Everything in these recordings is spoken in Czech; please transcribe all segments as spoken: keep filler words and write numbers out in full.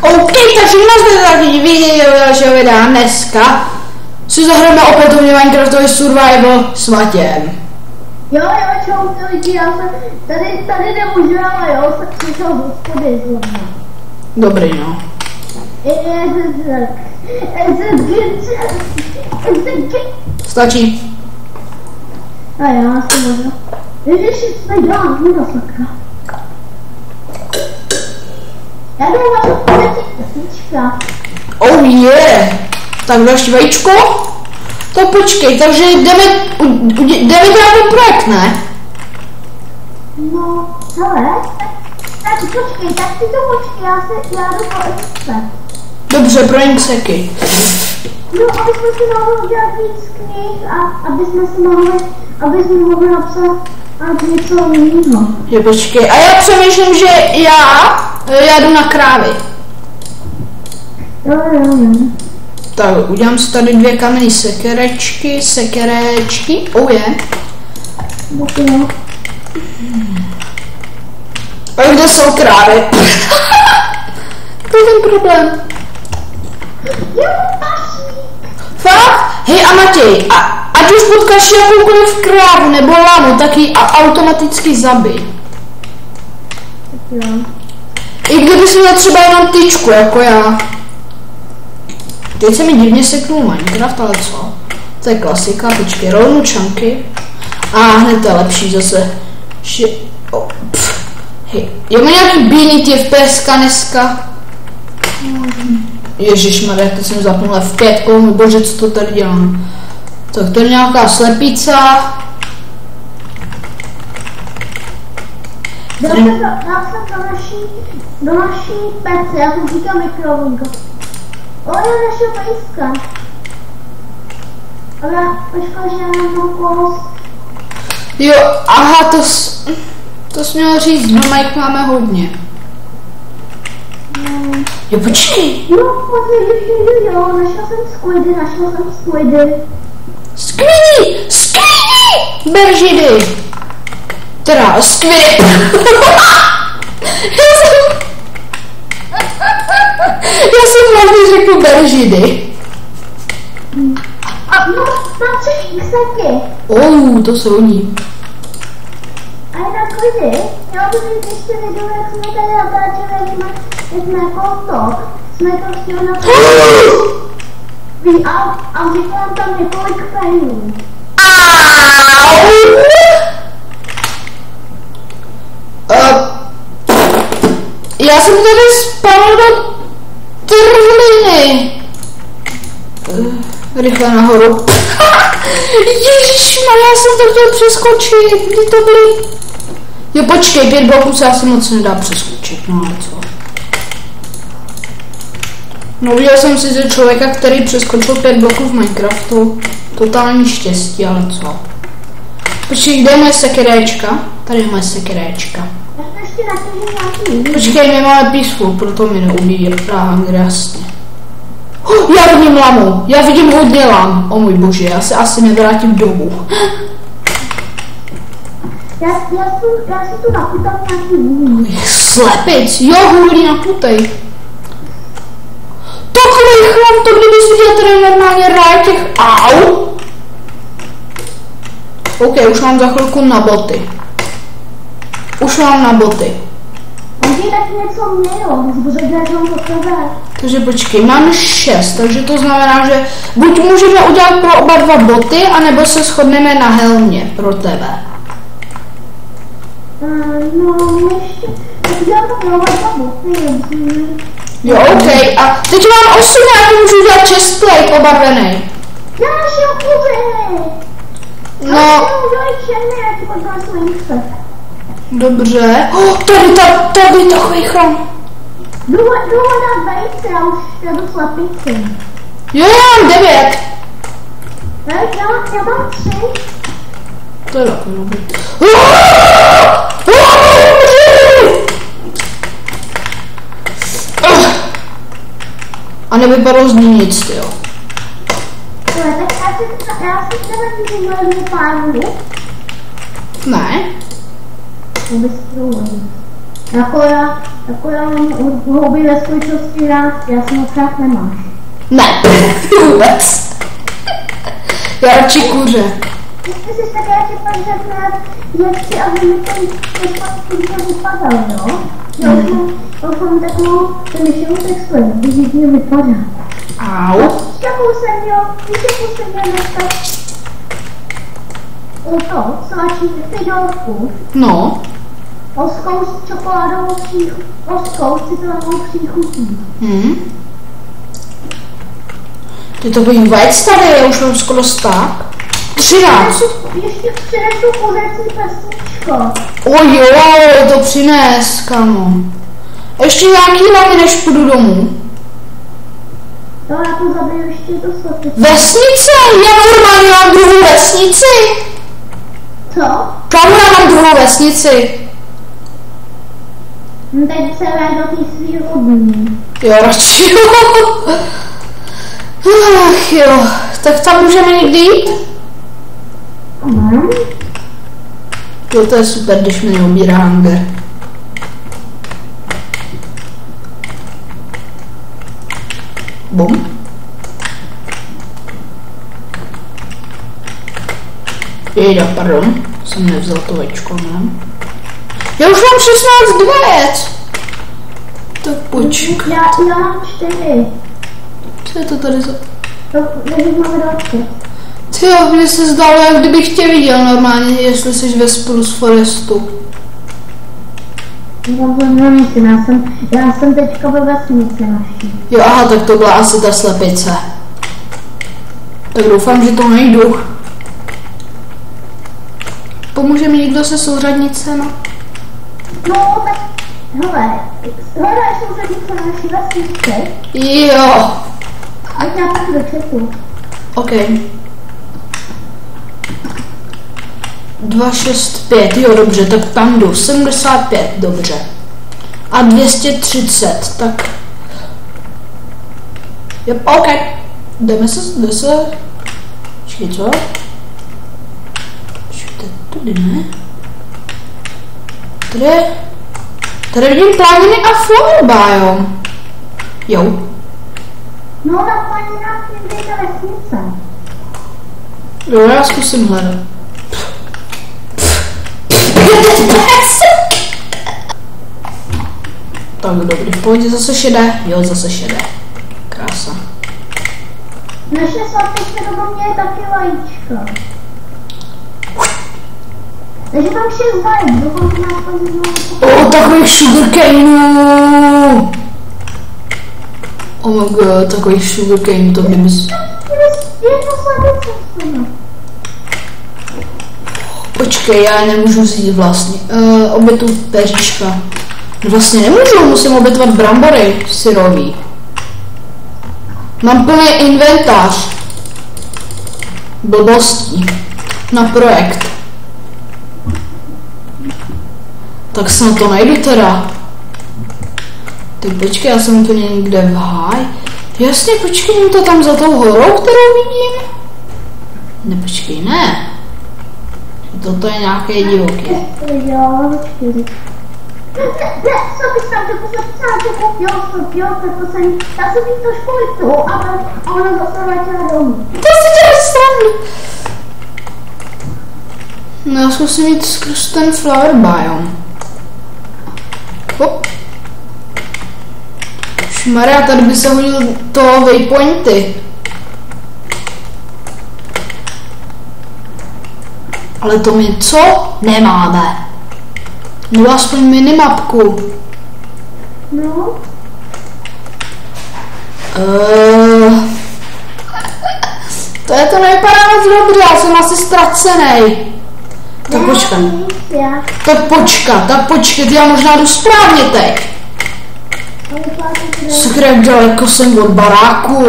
OK, takže nás taky video dalšího videa dneska si zahrajeme opětovně Minecraftový survival s Matějem. Jo, jo, čau ty lidi, já jsem tady, tady nemůžu, ale jo, jsem přišel z hospody zrovna. Dobrý, no. Stačí. A já jsem možná. Ježiši, co dělám, voda sakra. Já jdu na to pětička. Oh yeah. Tak další vajíčko. Tak počkej, takže jdeme, jdeme dělat ten projekt, ne? No, hele, tak počkej, tak si to počkej, já se, já jdu po extra. Dobře, pro inseky. No, aby jsme si mohli udělat víc knih a aby jsme si mohli, aby jsme mohli napsat a něco jiného. Je, počkej, a já přemýšlím, že já, já jdu na krávy. Jo, jo, jo. Tak, udělám si tady dvě kamenné sekerečky, sekerečky, oh je. Okay. A kde jsou krávy? To je ten problém. Jo, paší. Fakt? Hej a Matěj, a, ať už potkáš jakoukoliv krávu nebo lamu, tak ji automaticky zabij. Jo. I kdyby si měl třeba jenom tyčku, jako já. Teď se mi divně seknul Minecraft, ale co? To je klasika, počkej, rovnou čanky. A hned to je lepší zase. Ši... Oh, hej, je mi nějaký bíný ty F P S ka dneska? Ježišmarja, teď jsem zapnul F pět, můj bože, co to tady dělám. Tak to je nějaká slepica. Dal jsem do, dal jsem do naší, do naší pece, já jsem říkal mikrovlnka. O, já našel pejska. Ale počkej, že já nemám kost. Jo, aha, to s... To jsi měl říct, no Mike máme hodně. No. Jo, počkej. Jo, jo, jo, jo, našel jsem squidy, našel jsem squidy. Squidy! Squidy! Beržidy! Teda, squidy! Já jsem... Já jsem hlavně řekl beržidy. A no, mám tři xeky. Oh, to jsou oni. A jinak lidi, já budu mít ještě video, jak jsme tady natáčeli, jak jsme, jak jsme jako to, jsme to chtěli natáčet. A, a říkám tam několik failů. Au! Uh, já jsem tady spadl do trhliny. Uh, rychle nahoru. Ježišmarja, já jsem to chtěl přeskočit. Kdy to byly? Jo, počkej, pět bloků se asi moc nedá přeskočit, no ale co? No, viděl jsem si ze člověka, který přeskočil pět bloků v Minecraftu. Totální štěstí, ale co? Počkej, kde je moje sekeréčka? Tady je moje sekeréčka. Počkej, my máme peaceful, proto mi neubírá jasně. Oh, já vidím lamu, já vidím hodně lam. O můj bože, já se asi nevrátím domů. Já, já, si, já si tu naputám nějaký hůlí. Slepic, jo, hůlí naputej. Takový chlam, to kdybys viděl tady normálně ráj těch au. OK, už mám za chvilku na boty. Už mám na boty. On ti taky něco mělo, protože mám to tebe. Takže počkej, mám šest, takže to znamená, že buď můžeme udělat pro oba dva boty, anebo se shodneme na helmě pro tebe. Uh, no, ještě, tak já to pro oba dva boty. Jo, OK, a teď mám osm, já můžu udělat chestplate obarvený. Já našel kuřiny. No. Já udělej černý, já ti podívám svůj chce. Dobře. Oh, tady, tady, tady takový chrom. Jdu hledat vejce, já už jdu slepici. Jo, já mám devět. Já, já, já mám tři. To je takový dobrý. A nevypadalo z ní nic, jo. Tak já si, já si tebe vymělím pár. Ne. Vůbec to jako já. Jako já mám houby ve skutečnosti rád, já jsem ho rád nemáš. Ne, vůbec. Já radši kuře. Jestli jsi tak, já ti pak řekne, jak si, aby mi ten textil vypadal, jo? Já už mám, už mám takovou myšlenou textil, když mi vypadá. Au. Jakou jsem měl, víš, jakou jsem měl dneska? To, sláčí fidolku. No. Oskou s čokoládovou příchu, oskou s citronovou příchutí. Hmm. Ty to bych vajec tady, já už mám skoro sták. třináct. Ještě přinesu kuřecí pestičko. Oj jo, to přines, kamo. Ještě nějaký hlavy, než půjdu domů. Jo, já to zabiju ještě to sloty. Vesnice? Já normálně mám druhou vesnici. Co? Kamo, já mám druhou vesnici. No teď se vrát do té svý rodiny. Jo, radši jo. Ach jo, tak tam můžeme někdy jít? Ano. Jo, to je super, když mi neubírá hunger. Bum. Jejda, pardon, jsem nevzal to večko, ne? Já už mám šestnáct dvajec. Tak počkej. Já, já mám čtyři. Co je to tady za... To, takže máme dvacet. Tyjo, mně se zdálo, jak kdybych tě viděl normálně, jestli jsi ve spolu s Forestu. Já jsem, já jsem, já jsem teďka ve vesnici naší. Jo, aha, tak to byla asi ta slepice. Tak doufám, že to nejdu. Pomůže mi někdo se souřadnice, no? No, tak, hele, hledáš souřadnice na naší vesnici? Jo. Ať já tak do četu. OK. dva šest pět, jo, dobře, tak tam jdu. sedmdesát pět, dobře. A dvě stě třicet, tak... Yep, OK. Jdeme se, jde se... Počkej, co? Počkejte, tudy ne? Tady... Tady vidím planiny a flower biome. Jo. No, na planinách je ta vesnice. Jo, já zkusím hledat. Tak dobrý, v pohodě, zase šedé. Jo, zase šedé. Krása. Naše svatyčka do mě je taky vajíčka. Takže tam šest vajíč, doufám, že máš to znovu. O, takových sugarcaneů. Oh my god, takových sugarcaneů, to by bys... Jedno svatyčka. Počkej, já nemůžu vzít vlastně. Uh, obětu peříška. Vlastně nemůžu, musím obětovat brambory syrový. Mám plný inventář. Blbostí. Na projekt. Tak snad to najdu teda. Tak počkej, já jsem úplně někde v háj. Jasně, počkej, to tam za tou horou, kterou vidím. Ne, počkej, ne. Toto je nějaké divoký. Jo, čtyři. Ne, ne, co bys tam to poslat, jo, jo, to jsem, já jsem jí to školitu, ale ona zase vrátila domů. To si děláš srandu. No, já zkusím jít skrz ten flower biome. Hop. Šmarja, tady by se hodil to waypointy. Ale to my co? Nemáme. No aspoň minimapku. No. Uh, to je to nevypadá moc dobře, já jsem asi ztracenej. Tak Ne, počkat. nic, já. Tak počkat, tak počkat, já možná jdu správně teď. Ale pláci, že- Sakra, jak daleko jsem od baráku.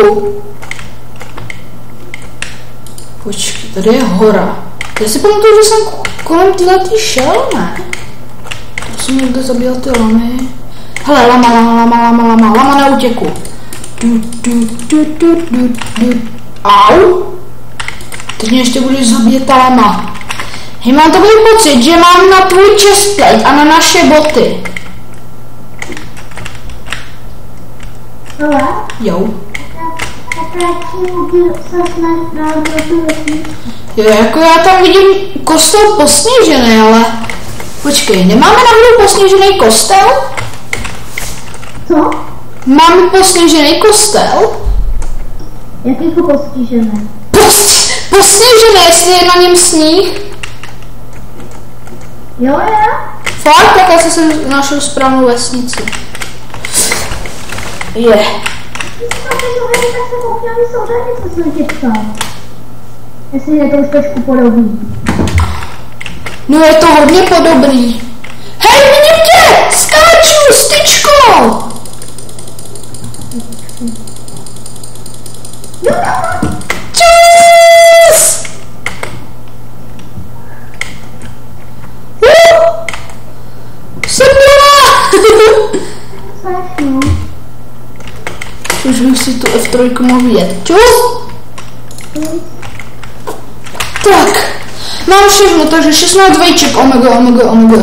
Počkej, tady je hora. Já si pamatuju, že jsem kolem tyhletý šel, ne? To jsem někde zabíjel ty lamy. Hele, lama, lama, lama, lama, lama, lama na útěku. Du, du, du, du, du, du. Au! Teď mě ještě budeš zabíjet ta lama. Hej, mám takový pocit, že mám na tvůj chestplate a na naše boty. Hele, Jo. tak já ti udělal se snad na tu vesničku. Jo, jako já tam vidím kostel posněžený, ale... Počkej, nemáme náhodou posněžený kostel? Co? Máme posněžený kostel? Jak jako postižené? Post, posněžený, jestli je na něm sníh. Jo, jo? Fakt, tak já jsem našel správnou vesnici. Je. Když jsem to přežovali, tak jsem koukněl i soudaně, co jsem tě ptal. Jestli je to už trošku podobný. No je to hodně podobný. Hej, vidím tě! Skáču s tyčkou! Čus! Uh, jsem byla! Strašnou. Už bych si tu F tři mohl vidět. Čus! Tak, mám všechno, takže šestnáct vajíček, omega, omega, omega.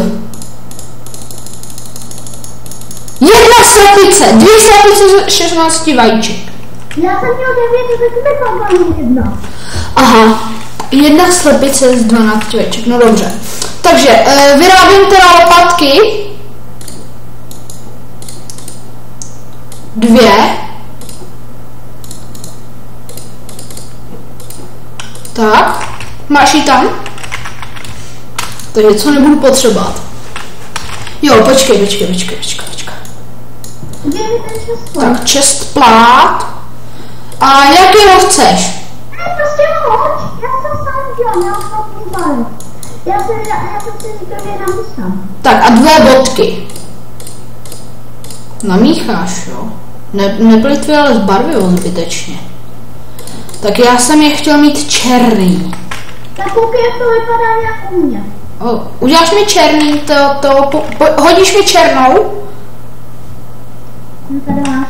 Jedna slepice, dvě slepice z šestnácti vajíček. Já jsem měl devět, tak mi padla jedna. Aha, jedna slepice z dvanácti vajíček, no dobře. Takže, e, vyrábím teda lopatky. Dvě. Tak, máš ji tam? Takže co nebudu potřebovat? Jo, počkej, počkej, počkej, počkej, počkej. Kde mi ten čas Tak, čest plát. A jakého chceš? Ne, prostě hoď. Já jsem sám dělal, já jsem pozval. Já jsem, já, já jsem si říkal, že nám sám. Tak a dvě bodky. Namícháš, jo? Ne, neplitvě ale zbarvivo zbytečně. Tak já jsem je chtěl mít černý. Tak koukej, jak to vypadá nějak u mě. O, uděláš mi černý, to, to, po, po, hodíš mi černou? No tady máš.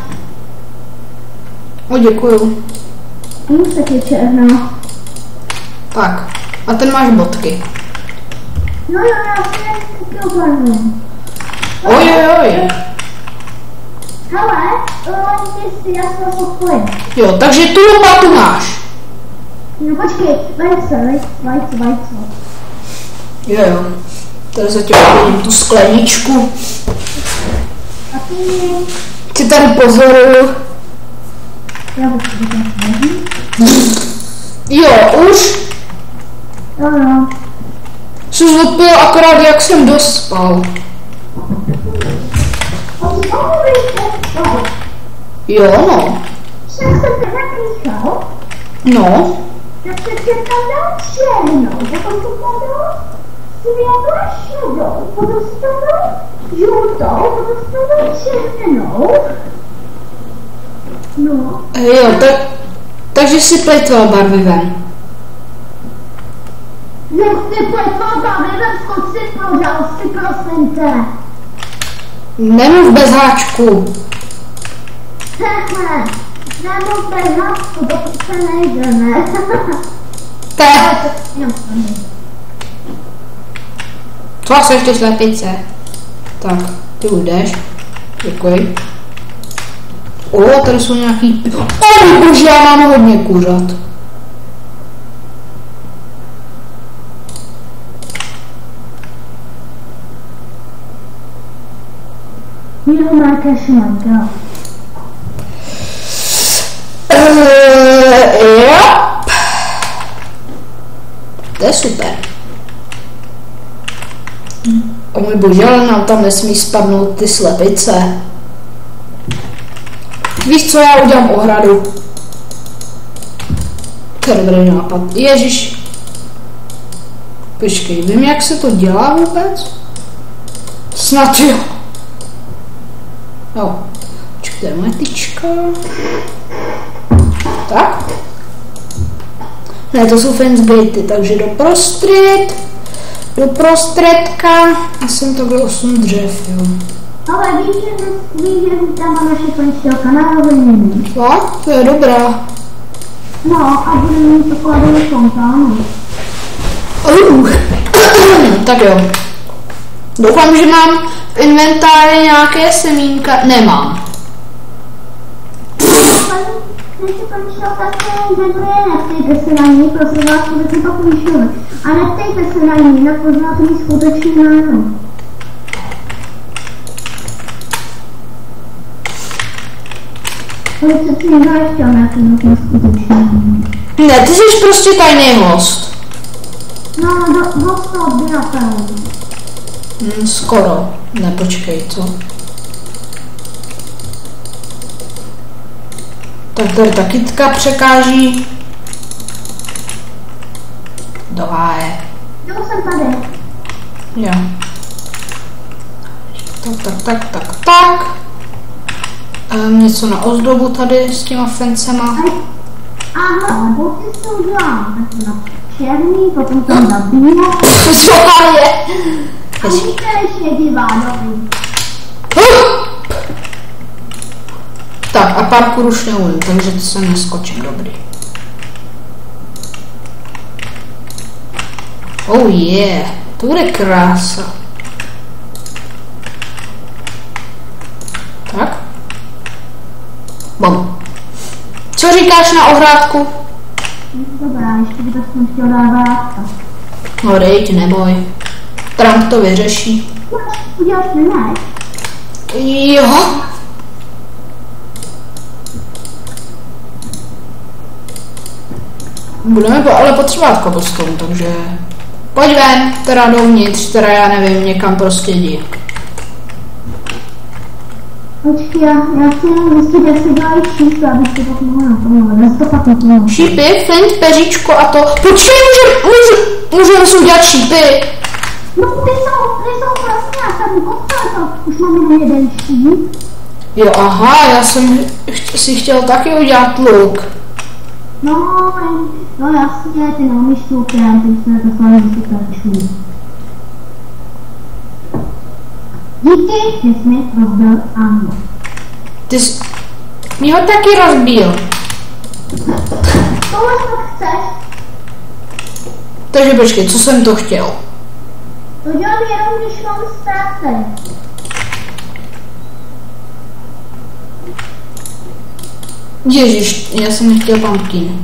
O, děkuju. Musek je černá. Tak, a ten máš bodky. No jo, já si jen taky obarvím. Oj, oj, oj. Hele, loni si, já jsem spokojen. Jo, takže tu lopatu máš. No počkej, vajce, vajce, vajce, vajce. Jo, jo. Tady zatím vidím tu skleničku. A ty... Ty tady pozoruju. Já bych si to nevím. Jo, už Jo, jo. jsi odpil akorát, jak jsem dospal. A ty omluvíte? Jo, no. Však jsem to namíchal, No. tak se tě tam dal černou, potom to tam dal světlo šedou, potom si tam dal žlutou, potom si tam dal červenou. No. Jo, tak, takže si plejtval barvivem. Jak ty pletval barvivem, skoč si prodal si, prosím tě. Nemluv bez háčku. Hehe, nemluv bez hlasku, dokud se nejdeme. Te. Co seš ty slepice? Tak, ty ujdeš. Děkuji. O, tady jsou nějaký... O, bože, já mám hodně kuřat. Jo, Marka Šmanka. Uh, jo. To je super. O můj bože, ale nám tam nesmí spadnout ty slepice. Víš co, já udělám ohradu. To je dobrý nápad. Ježiš. Počkej, vím, jak se to dělá vůbec? Snad jo. Jo. Počkej, to je moje tyčka. Tak. Ne, to jsou fence gatey, takže do prostřed. Do prostředka. Já jsem takhle osm dřev, jo. Ale víš, že víš, že tam má naše končího kanálu vymění. Jo, to je dobrá. No, a budu mít pokladovou fontánu. Uh. Tak jo. Doufám, že mám v inventáři nějaké semínka. Nemám. paní, když si paní šel, tak se jmenuje neptejte se na ní, prosím vás, skutečně pak vyšel. A neptejte se na ní, jinak poznáte mi skutečný jméno. Ale přeci někdo nechtěl nějaký nutný skutečný jméno. Ne, ty jsi prostě tajný host. No, do, host to odběratelný. Hmm, skoro. Ne, počkej, co? Tak tady ta kytka překáží. Do háje. Jo, jsem tady. Jo. Tak, tak, tak, tak, tak. Um, něco na ozdobu tady s těma fencema. Aha, boty se udělám. Tak na černý, potom to na bílé. Co je? A víte, ještě divá, dobrý. Tak a parkour už neumím, takže to se neskočím, dobrý. Oh yeah, to bude krása. Tak. Bom. Co říkáš na ohrádku? Dobrá, ještě bych jsem chtěl dávat. No dejť, neboj. Trump to vyřeší. Uděláš mi meč? Jo. Budeme ale potřebovat cobblestone, takže pojď ven, teda dovnitř, teda já nevím, někam prostě jdi. Počkej, já, já chci jenom zjistit, jak se dělají šípy, abych si pak mohla naplňovat. Já si to pak naplňovat. Šípy, flint, peříčko a to. Počkej, můžeme může, můžeme si udělat šípy. No, ty jsou, ty jsou vlastně, já jsem postavil to. Už mám jenom jeden šíp. Jo, aha, já jsem si chtěl taky udělat luk. No, no jasně, ty neumíš s lukem, ty jsi to slavně super šíp. Díky, že jsi mi rozbil ano. Ty jsi mi ho taky rozbil. Tohle to chceš? Takže počkej, co jsem to chtěl? To dělám jenom, když mám ztráty. Ježiš, já jsem nechtěl pumpkin.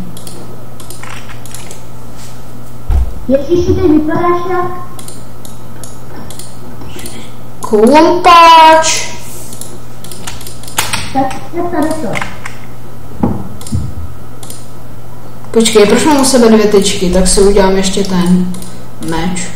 Ježiši, ty vypadáš jak... Klumpáč. Tak, jak tady to. Počkej, proč mám u sebe dvě tyčky, tak si udělám ještě ten meč.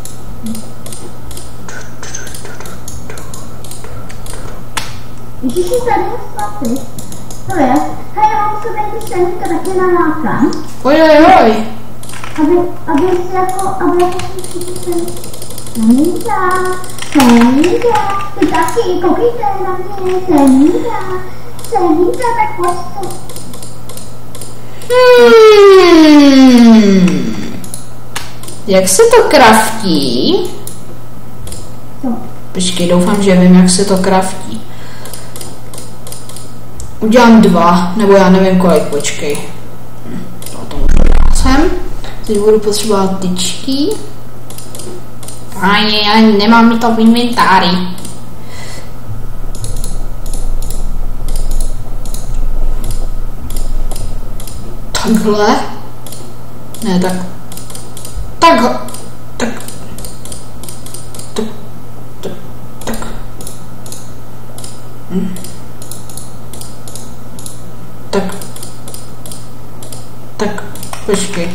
Ježiši, tady je spaty. To je, hej, já mám sebe ty semínka taky nalákám. Oj, oj, oj. Aby, aby si jako, aby jako si všichni semínka. Semínka, semínka, ty taky, koukejte na mě, semínka, semínka, tak pojď to. Hmm. Jak se to kraftí? Co? Počkej, doufám, že vím, jak se to kraftí. Udělám dva, nebo já nevím kolik, počkej. Hm, to to už jsem. Teď budu potřebovat tyčky. Ani, já nemám to v inventáři. Takhle? Ne, tak. Tak. Tak. Tak. Tak. Tak. Hm. Tak. Tak. Počkej.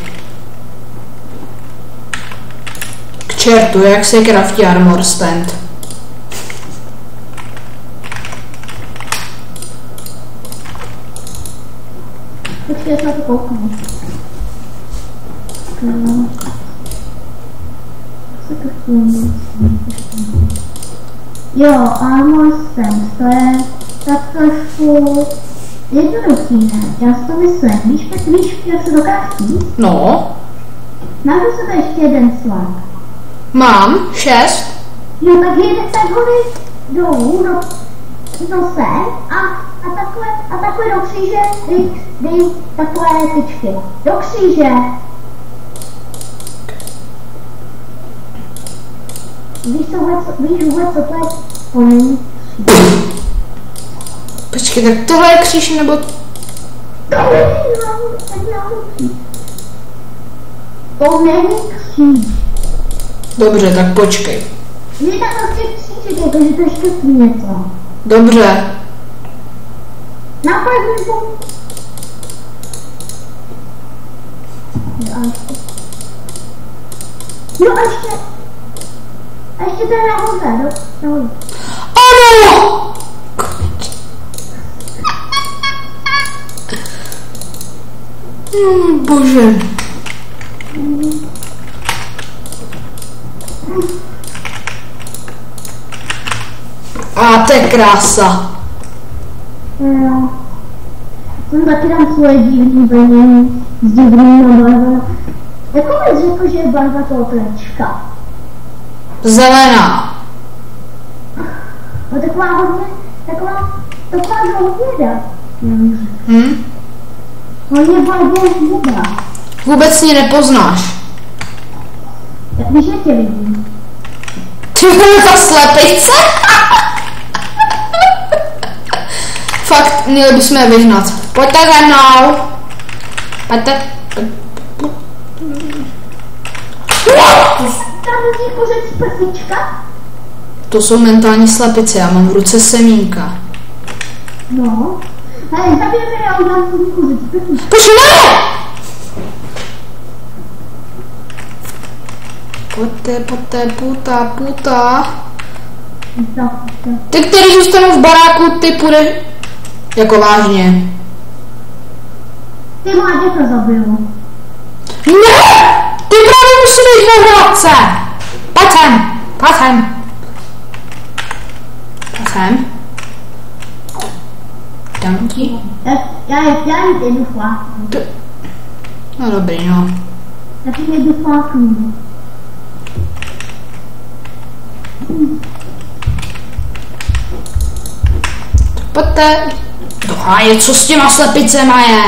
K čertu, jak se craftí armor stand? Počkej, já se na to koukám. Jo, armor stand, to je tak trošku jednoduchý, ne? Já si to myslím. Víš, víš, jak se to kraftí? No. Máš u sebe ještě jeden slák. Mám šest. Jo, tak jeden tak hory dolů, do, do sem a, a takhle, a takhle do kříže dej, dej takové tyčky. Do kříže. Víš, co vůbec, víš vůbec, co to je plný? Počkej, tak tohle je kříž nebo To není kříž. Dobře, tak počkej. Je tam prostě křížek, jakože to ještě něco. Dobře. Napadni to. Jo a ještě. Jo a ještě. A ještě ten nahoře, do, nahoře. Ano! Hmm, bože. A to je krása. Jo. Jsem taky tam svoje divný brnění s divnýma barvama. Jako bys řekl, že je barva toho klečka? Zelená. No taková hodně, taková, taková dlouhěda. Hm? Hodně barvě hněda. Vůbec ji nepoznáš. Jak víš, jak tě vidím? Ty vole, ta slepice? Fakt, měli bychom je vyhnat. Pojďte za mnou. Pojďte. Tam je kořec prsička? To jsou mentální slepice, já mám v ruce semínka. No. Hej, zabijeme je a udělám si kořec prsička. Počkej, ne! Pojďte, pojďte, puta, puta. Ty, který zůstanou v baráku, ty půjde... Jako vážně. Ty mláďata zabiju. Ne! Ty právě musí být v hládce! Pojď sem! Pojď sem! Pojď sem. Dám ti. Já, já, já jdu fláknu. No dobrý, no. Já ti jdu fláknu. Pojďte. Doháje, co s těma slepicema je?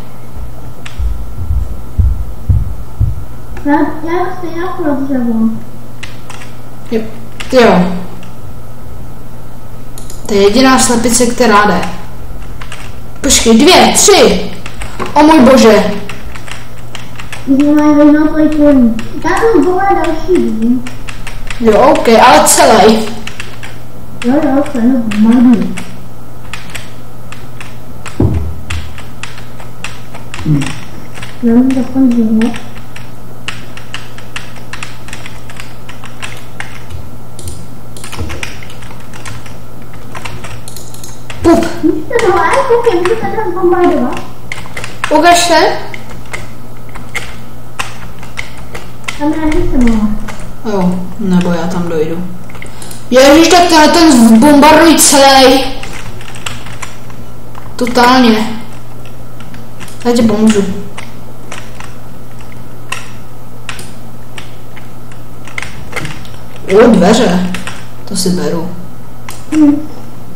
Já, já stejně pro dřevo. Jo. jo. To je jediná slepice, která jde. Počkej, dvě, tři. O můj bože. Znovu jednou plejtvoní. Já jsem volá další dům. Jo, ok, ale celý. Jo, jo, to je marný. Já mám takový dřevo. Pup. Víte to, ale koukej, můžu se tam bombardovat? Ukaž se. Tam já nejsem mohla. Jo, nebo já tam dojdu. Ježíš, tak tenhle ten bombarduj celý. Totálně. Já tě pomůžu. O, dveře. To si beru. Hmm.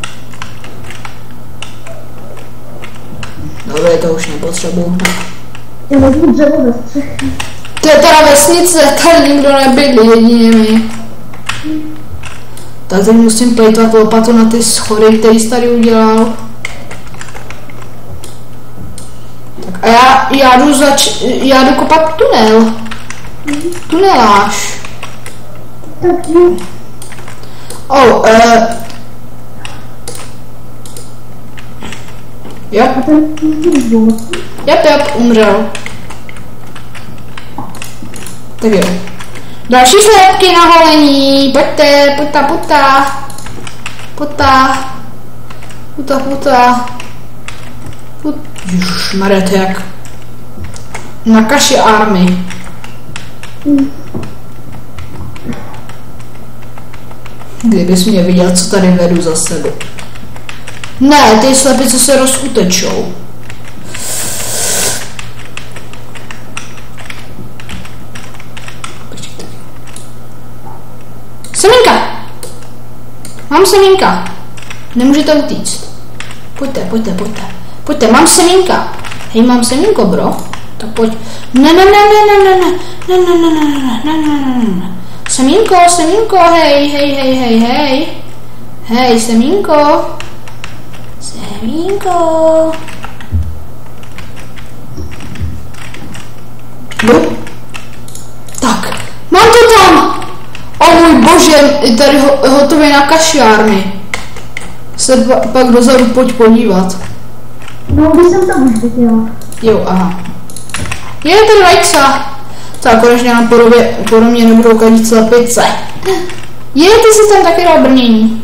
Dobře, to už nepotřebuju. Já vezmu dřevo ve střechy. To je teda vesnice, tady nikdo nebydlí, jedině my. Tak teď musím plejtvat lopatu na ty schody, který jsi tady udělal. Tak a já, já jdu zač... já jdu kopat tunel. Tuneláž. Tak jo. Oh, uh... Jo. A ten zvuk. Jep, jep, umřel. Tak jo. Další slepky na holení. Pojďte, puta, puta. Puta. Puta, puta. Put... Ježišmarja, to jak na kaši army. Hmm. Kdybys mě viděl, co tady vedu za sebe. Ne, ty slepice se rozutečou. Semínka! Mám semínka. Nemůžete utíct. Pojďte, pojďte, pojďte. Pojďte, mám semínka. Hej, mám semínko, bro. Tak pojď. Ne, ne, ne, ne, ne, ne, ne, ne, ne, ne, ne, ne, ne, ne. Semínko, semínko, hej, hej, hej, hej, hej. Hej, semínko. Semínko. No. Tak, mám to tam! O můj bože, je tady ho, hotově na kašiárny. Se pa, pak dozadu pojď podívat. No, když jsem to už viděla. Jo, aha. Je to Lexa. Tak konečně nám podobě, podobně nebudou kadit slepice. Je, ty jsi tam taky dal brnění.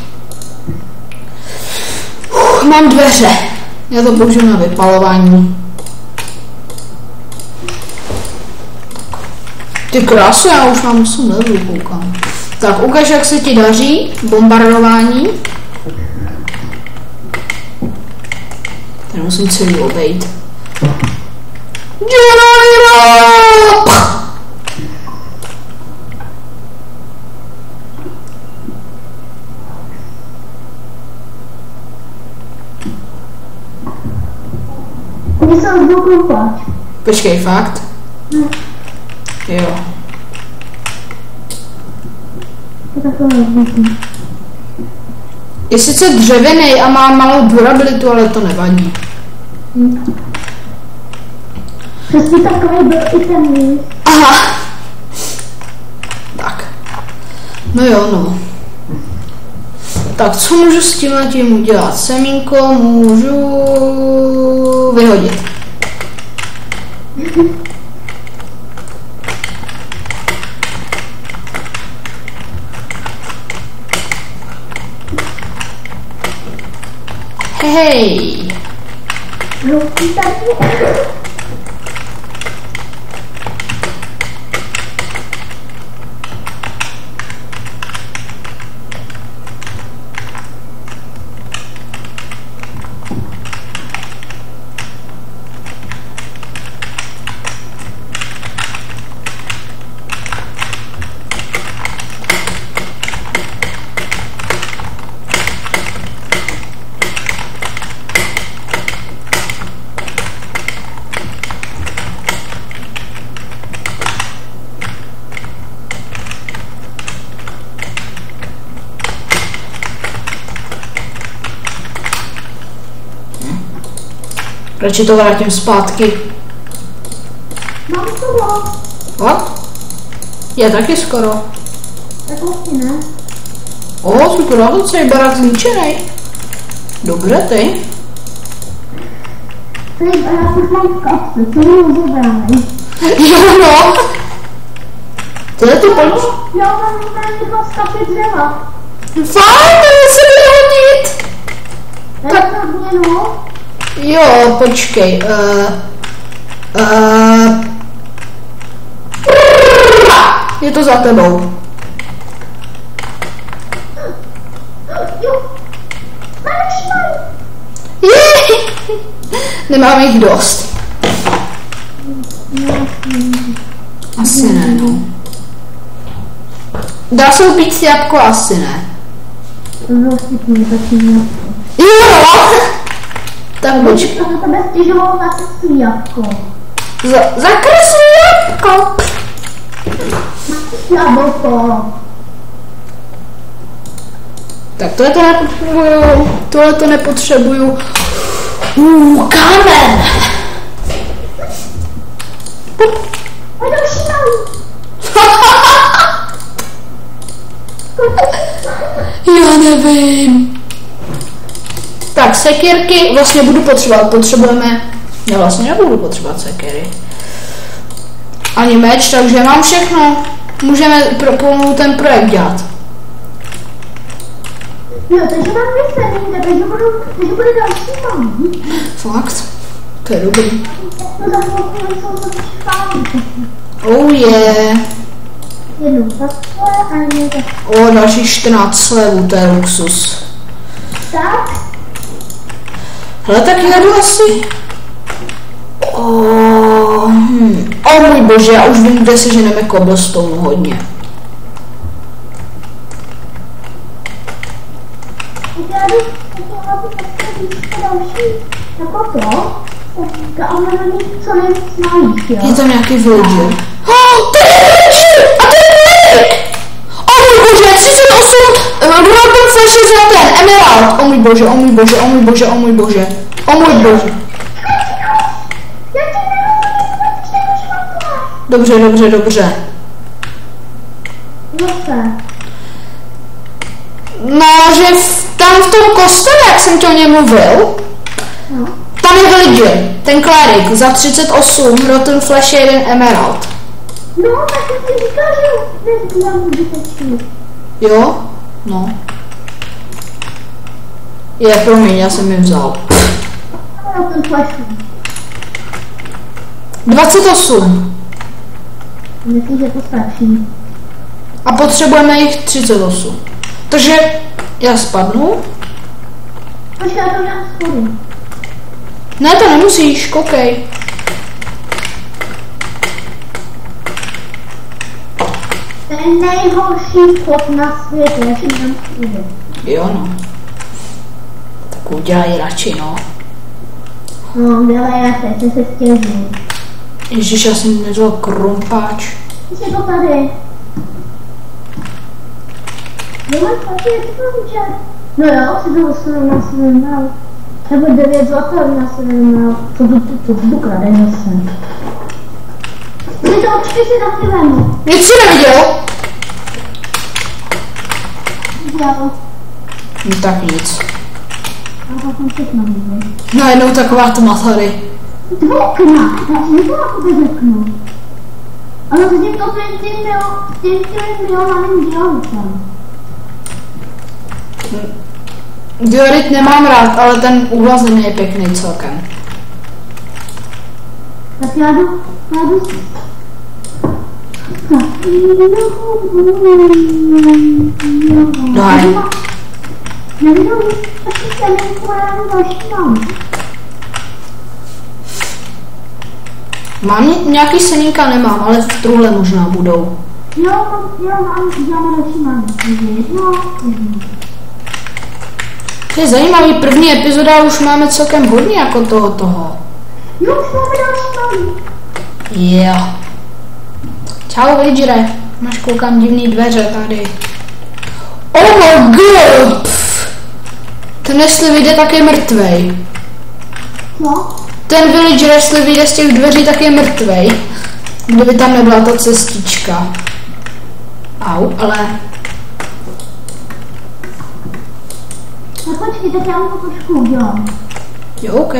Uf, mám dveře. Já to použiju na vypalování. Ty krásu, já už mám osm levelů, koukám. Tak, ukaž, jak se ti daří bombardování. Tady musím celý obejít. Generál! Mě se odblokl pláč. Počkej, fakt? Ne. Jo. To takové odblokl. Je sice dřevěný a má malou durabilitu, ale to nevadí. Hm. Přesně takový byl i ten líst. Aha. Tak. No jo, no. Tak, co můžu s tímhletím udělat? Semínko můžu vyhodit. Hej. Roky tady. Radši to vrátím zpátky. Mám to. What? Je taky skoro. Tak vlastně ne. O, super, na to celý barák zničený. Dobře, ty. Tady já už mám v kapse, to je rozebraný. Jo, no. Tohle to pojď. Já mám normálně dva skapy dřeva. Fajn, to se bude hodit. Tak to odměnu. Jo, počkej. Uh, uh, je to za tebou. Jo. Další mají. Je. Nemám jich dost. Asi ne, no. Dá se upít jabko? Asi ne. Vlastně to je taky jabko. Jo! Tak počkej. To na tebe stěžoval na sestru jabko. Za, zakresli jabko. Jablko. Tak tohle to nepotřebuju. Tohle to nepotřebuju. Uuu, kámen. A další malý. Já nevím. Tak, sekírky vlastně budu potřebovat. Potřebujeme... Já vlastně nebudu potřebovat sekiry. Ani meč, takže mám všechno. Můžeme pro, pro ten projekt dělat. Jo, takže mám dvě semínka, takže budu, takže bude další malý. Fakt? To je dobrý. No za chvilku jsou to špálky. Oh yeah. Jednou takhle a jednou takhle. O, další čtrnáct slevů, to je luxus. Tak. Hele, tak jedu asi. O, hm. o můj bože, já už vím, kde se ženeme cobblestone hodně. Já jdu, já jdu takhle další, jako to. Tak a ono není co nejvíc malých, jo? Je tam nějaký villager. Oh, to je villager! A to je Nick! O můj bože, třicet osm Robin Flash za ten Emerald. O můj bože, o můj bože, o můj bože, o můj bože. O můj bože. Já ti nemůžu, já ti nemůžu, Dobře, dobře, dobře. Zase. No, že v, tam v tom kostele, jak jsem to o něm mluvil, No. tam je villager, ten klérik, za třicet osm, Rotten Flash je jeden emerald. No, tak jsem si říkal, že nezbývám zbytečný. Jo? No. Je, promiň, já jsem ji vzal. Ale ten flash. dvacet osm. Myslím, že to stačí. A potřebujeme jich třicet osm. Takže já spadnu. Počkej, já to dám schody. Ne, to nemusíš, koukej. Ten nejhorší vchod na světě, jak tam schody. Jo, no. Tak udělej radši, no. No, dělej, já se, se stěžuji. Ježiš, já jsem nedal krompáč. Jsi to tady. Jo, taky je to může. No jo, si to osm na svém mal. Nebo devět zlatých na svém mal. Co to tu, tu krade zase. Ty to určitě si taky vemu. Nic si neviděl? Viděl. No tak nic. A to jsem všechno viděl. Najednou taková tma tady. Dvě okna. Já si nebyla jako bez okno. Ale s tímto tím tím milovaným dělnicem. Diorit nemám rád, ale ten uhlazený je pěkný celkem. Tak já jdu, já jdu si. Daj. Neviděl bych, že se nevykladám další mám. Mám nějaký seníka, nemám, ale v truhle možná budou. Jo, jo, mám, děláme další mám. No, To je zajímavý, první epizoda už máme celkem hodně jako toho toho. jo, už máme další mám. Jo. Čau, villagere. Máš koukám divný dveře tady. Oh my god! Pff. Ten jestli vyjde, tak je mrtvej. Co? Ten villager, jestli vyjde z těch dveří, tak je mrtvej. Kdyby tam nebyla ta cestička. Au, ale... No počkej, tak já mu to trošku udělám. Jo, OK.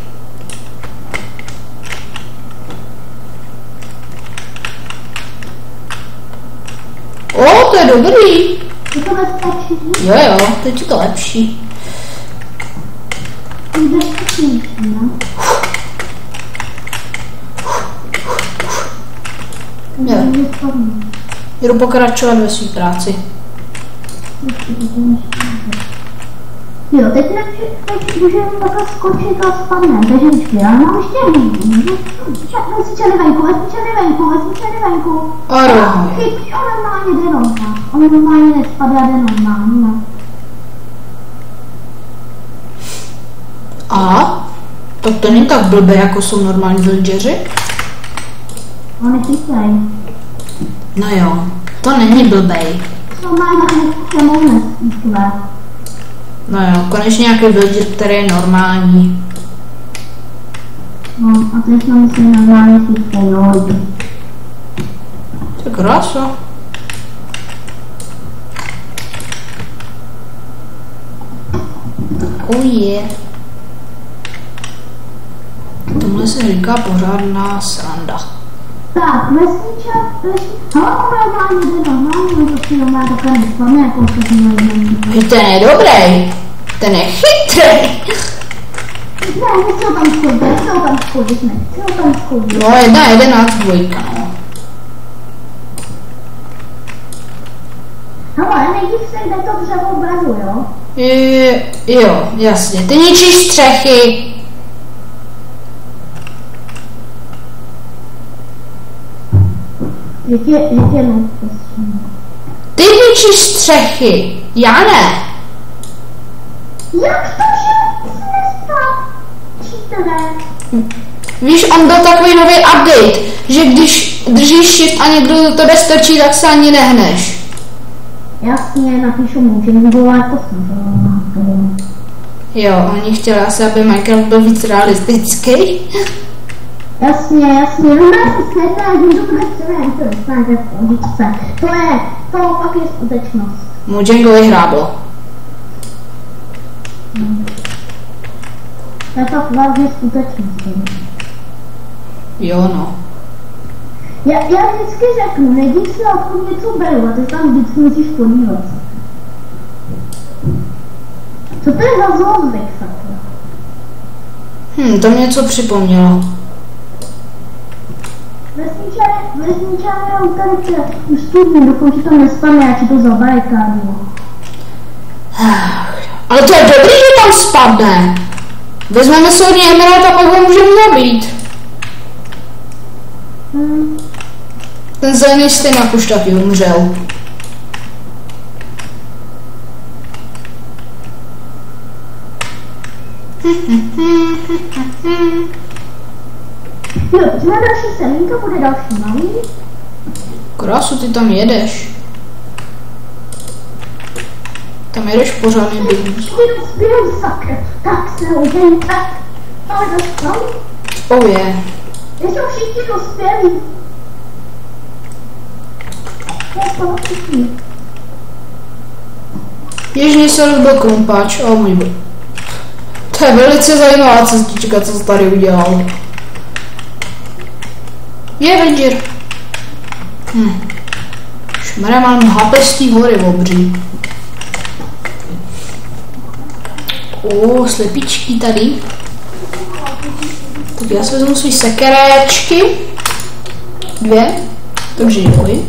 O, to je dobrý. Je to bezpečný? Jo, jo, teď je to lepší. Je bezpečnější, no. Jo. Jdu pokračovat ve své práci. Jo, teď, ne, teď můžeme takhle skočit a spadneme, takže počkej, já mám ještě jednu. Vezmi černý venku, vezmi černý venku, vezmi černý venku. Ano. Chytí, on normálně jde normálně, on normálně nespadá, jde normálně, no. Aha, tak to není tak blbé, jako jsou normální villageři. On je chytej. No jo, to není blbej. Normálně tak nechceme neskytve. No jo, konečně nějaký villager, který je normální. No, a teď jsme museli normálně chytej, jo. To je krása. Oh yeah. Tohle se říká pořádná sranda. Tak, vesniča, vesniča, hele, on normálně jde normálně, no to si normálně takhle nespadne, jako ostatní lidé. Ten je dobrý. Ten je chytrý. Ne, nechci ho tam schodit, nechci ho tam schodit, nechci ho tam schodit. No, jedna jedenáct dvojka, no. Hele, nejdřív se jde to dřevo obrazu, jo? Je, jo, jasně. Ty ničíš střechy. Je tě, je tě nepřesně. Ty ničíš střechy. Já ne. Jak to, že jsi nestal? Čítere. Víš, on byl takový nový update, že když držíš shift a někdo do tebe strčí, tak se ani nehneš. Jasně, napíšu mu, že mi bylo jako Jo, oni chtěli asi, aby Minecraft byl víc realistický. Jasně, jasně, no já se sedne, že to bude celé, to dostanete v pohodičce. To je, to pak je skutečnost. Mojengo vyhráblo. Hmm. To je fakt vlastně skutečnost. Jo no. Já, já vždycky řeknu, nejdi si odkud něco beru a ty tam vždycky musíš podívat. Co to je za zlozvyk, sakra? Hm, to mě něco připomnělo. Vesničány a utarče už studní, dokud ti to nespadne, já ti to zabarikáduju. Ale to je dobrý, že tam spadne. Vezmeme si od něj emerald a pak ho můžeme nabít. Hmm. Ten zelený stejnak už taky umřel. Jo, jsme další semínka, bude další malý. Krásu, ty tam jedeš. Tam jedeš pořádný business. Zběl sakra, tak se hodím, tak. Ale dostal. Oh je. Yeah. Když jsou všichni dospělí. Já jsem všichni. Jižní se rozbil krumpáč, o můj bůh. To je velice zajímavá cestička, co jsi tady udělal. Je Ranger. Hm. Šmere, mám hapestý hory obří. O, slepičky tady. Tak já si vezmu svý sekerečky. Dvě. Takže děkuji.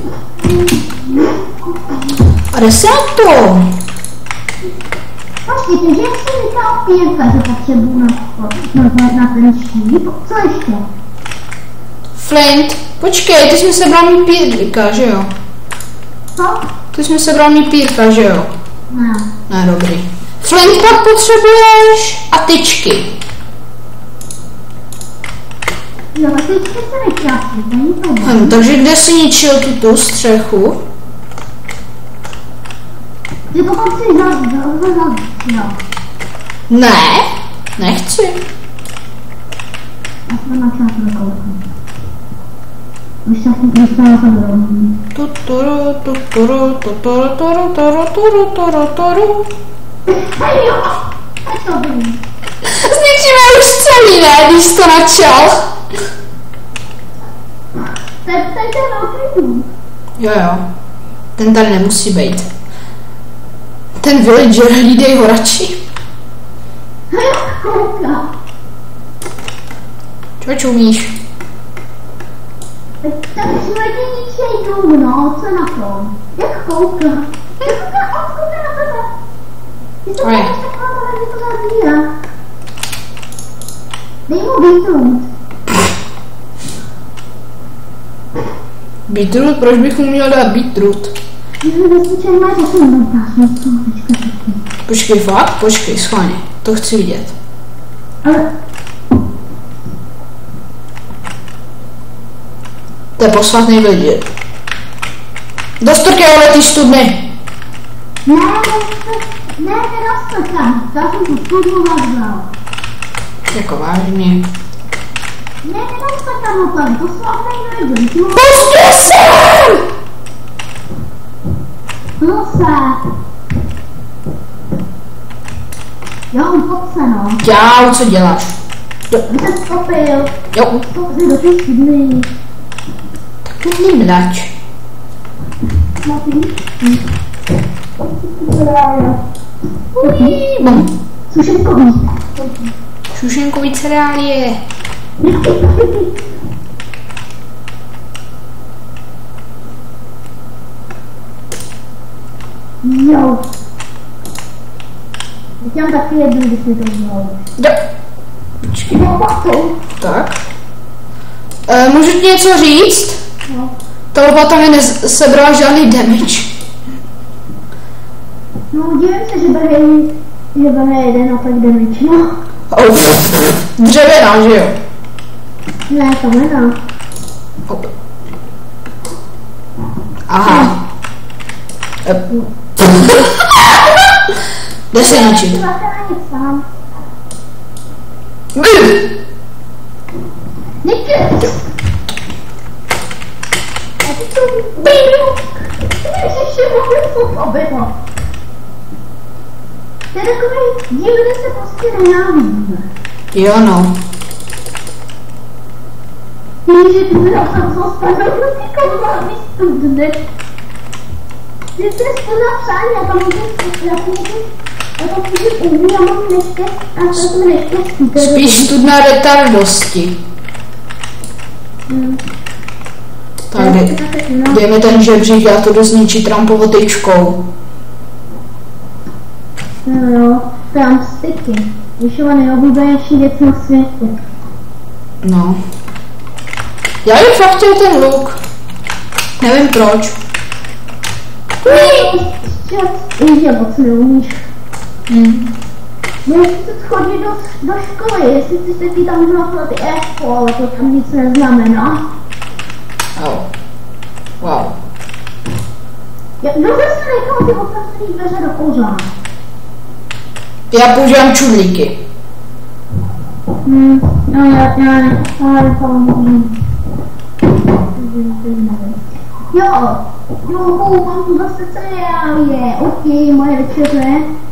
A jde se na to. Počkejte, že jak jsem říkal pěrka, že potřebuji na, na, na, na ten šíp? Co ještě? Flint, počkej, ty jsi mi sebral mý pírka, že jo? Co? Ty jsi mi sebral mý pírka, že jo? Ne. Ne, dobrý. Flint pak potřebuješ a tyčky. Jo, a tyčky se nečástí, není to Hm, takže kde jsi ničil tu tu střechu? Že to tam chci zavřít, jo. Ne, nechci. Já jsem na část nekouknu. Už se dostala jsem rovný. Tuturu, tuturu, tuturu, tuturu, tuturu, tuturu, tuturu. Hej jo, tak to bylo. Zničíme už celý, ne, když to načal. To je ten velký dům. Jo, jo. Ten tady nemusí být. Ten villager, hlídej ho radši. Hej, kouka. Čoč umíš? Tak člověk je ničej dům, no, co na tom? Jak kouka? Jak kouka, on kouka na tebe. Ty se Oj. máš taková tohle, že to zabíjá. Dej mu beetroot. Beetroot? Proč bych mu měl dát beetroot? Že vesniček máš taky montáž, no co, teďka taky. Počkej, fakt? Počkej, schválně. To chci vidět. Ale... To je posvatný villager. Do strkého letý studny. Ne, ne, neroste tam. Já jsem tu studnu zavřel. Jako vážně. Ne, neroste tam opak, to slavnej villager. Pustil jsem! Zase. Jo, pojď se, no. Čau, co děláš? Jo. Vy se stopil. Jo. Stopil do té studny. Tak mě mlač. Ují, bom. Sušenkový. Šušenkový cereálie. Jo. Já mám taky jednu, když mi to vzal. Jo. Počkej. No, pak to. Tak. E, můžu ti něco říct? No. Ta lopata mi nesebral žádný damage. No, dívím se, že bude jen, že bude jeden a tak damage, no. Oh. Dřevěná, že jo? Ne, to nedá. Oh. Aha. E. Jde se ničit. Já se na nic sám. Niky! A ty to bývou! Ty ještě mohli obyvat. To je takový díl, kde se prostě nenávidíme. Jo no. Víš, že ty měl tam zůstat do konzolní studny. Ty jsi studna přání a tam můžeš zpracovat. A tam můžeš umí a mám neště a to jsme neště. Spíš studna retardosti. Hmm. Tak dej, dej mi ten žebřík, já to jdu zničit Trumpovo tyčkou. No jo, Trump styky. Vyšova nejoblíbenější věc na světě. No. Já bych fakt chtěl ten luk. Nevím proč. Víš, že moc neumíš. Hmm. Můžeš se chodit do, do školy, jestli ty se ti tam znamená ty e-ško, ale to tam nic neznamená. Oh. Wow. Jak dobře se nechal ty otevřený dveře do pořád. Já používám čudlíky. Hmm, no já, já, já nepamatuji. Jo, jo, mám tu zase cereálie, ok, moje večeře.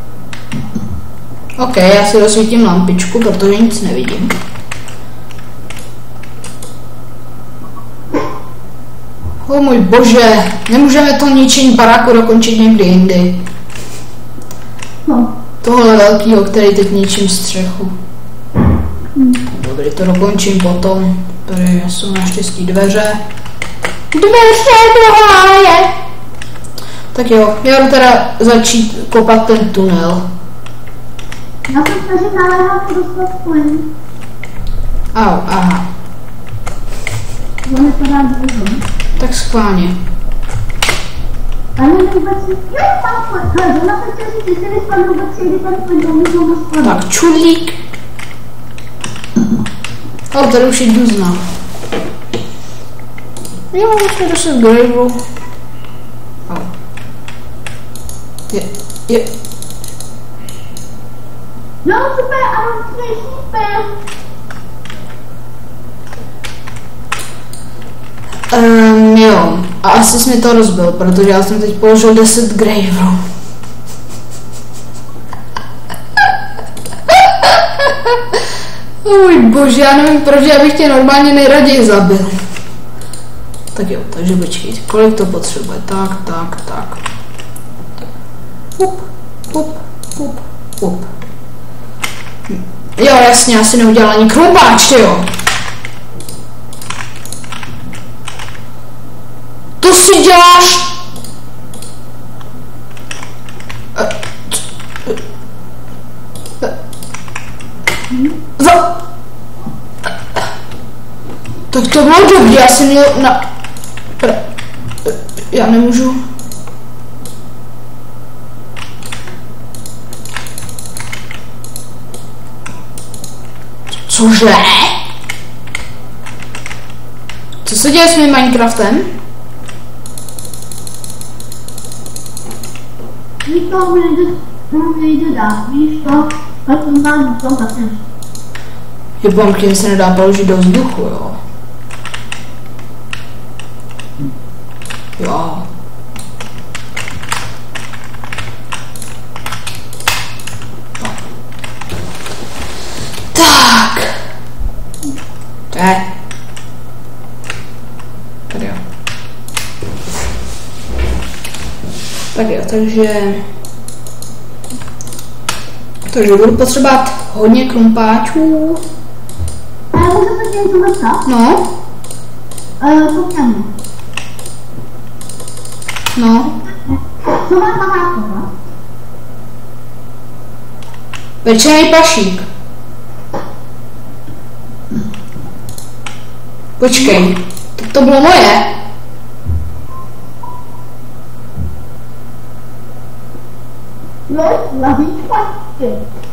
Ok, já si rozsvítím lampičku, protože nic nevidím. O můj bože, nemůžeme to ničení baráku dokončit někdy jindy. No. Tohle velkýho, který teď ničím střechu. Dobrý, to dokončím potom. Tady jsou naštěstí dveře. Dveře do háje! Tak jo, já jdu teda začít kopat ten tunel. Já se snažím naléhat dostat plyn. Au, aha. On je to rád dlouho. Tak schválně. Ale vůbec si... Jo, mám plyn. Ale ona se chtěl říct, jestli vyspadl vůbec si, kdy ten plyn domů znovu spadl. Tak, čudlík. O, tady už je duzna. Jo, musíme dostat gravelu. Au. Je, je. No, super, a mám svěžnípem. Um, jo, a asi jsi mi to rozbil, protože já jsem teď položil deset gravelů. Můj bože, já nevím proč, já bych tě normálně nejraději zabil. Tak jo, takže počkejte, kolik to potřebuje, tak, tak, tak. Up, up, up, up. Jo, jasně, já si neudělal ani krumpáč, jo. To si děláš... Za... Tak to bylo dobrý, já jsem měl na... Já nemůžu... Cože? Co se děje s mým Minecraftem? Víš to, nejde, to nejde dát, víš to, a to mám to také. Je pumpkin se nedá položit do vzduchu, jo? Jo. Tak. Tak. Tady jo. Tak jo, takže... Takže budu potřebovat hodně krumpáčů. A já můžu se dělat něco zeptat? No. Uh, Koukám. No. Co má Hamákova? Pečený pašík. Počkej, to, to bylo moje. Jo, lavíš pašky.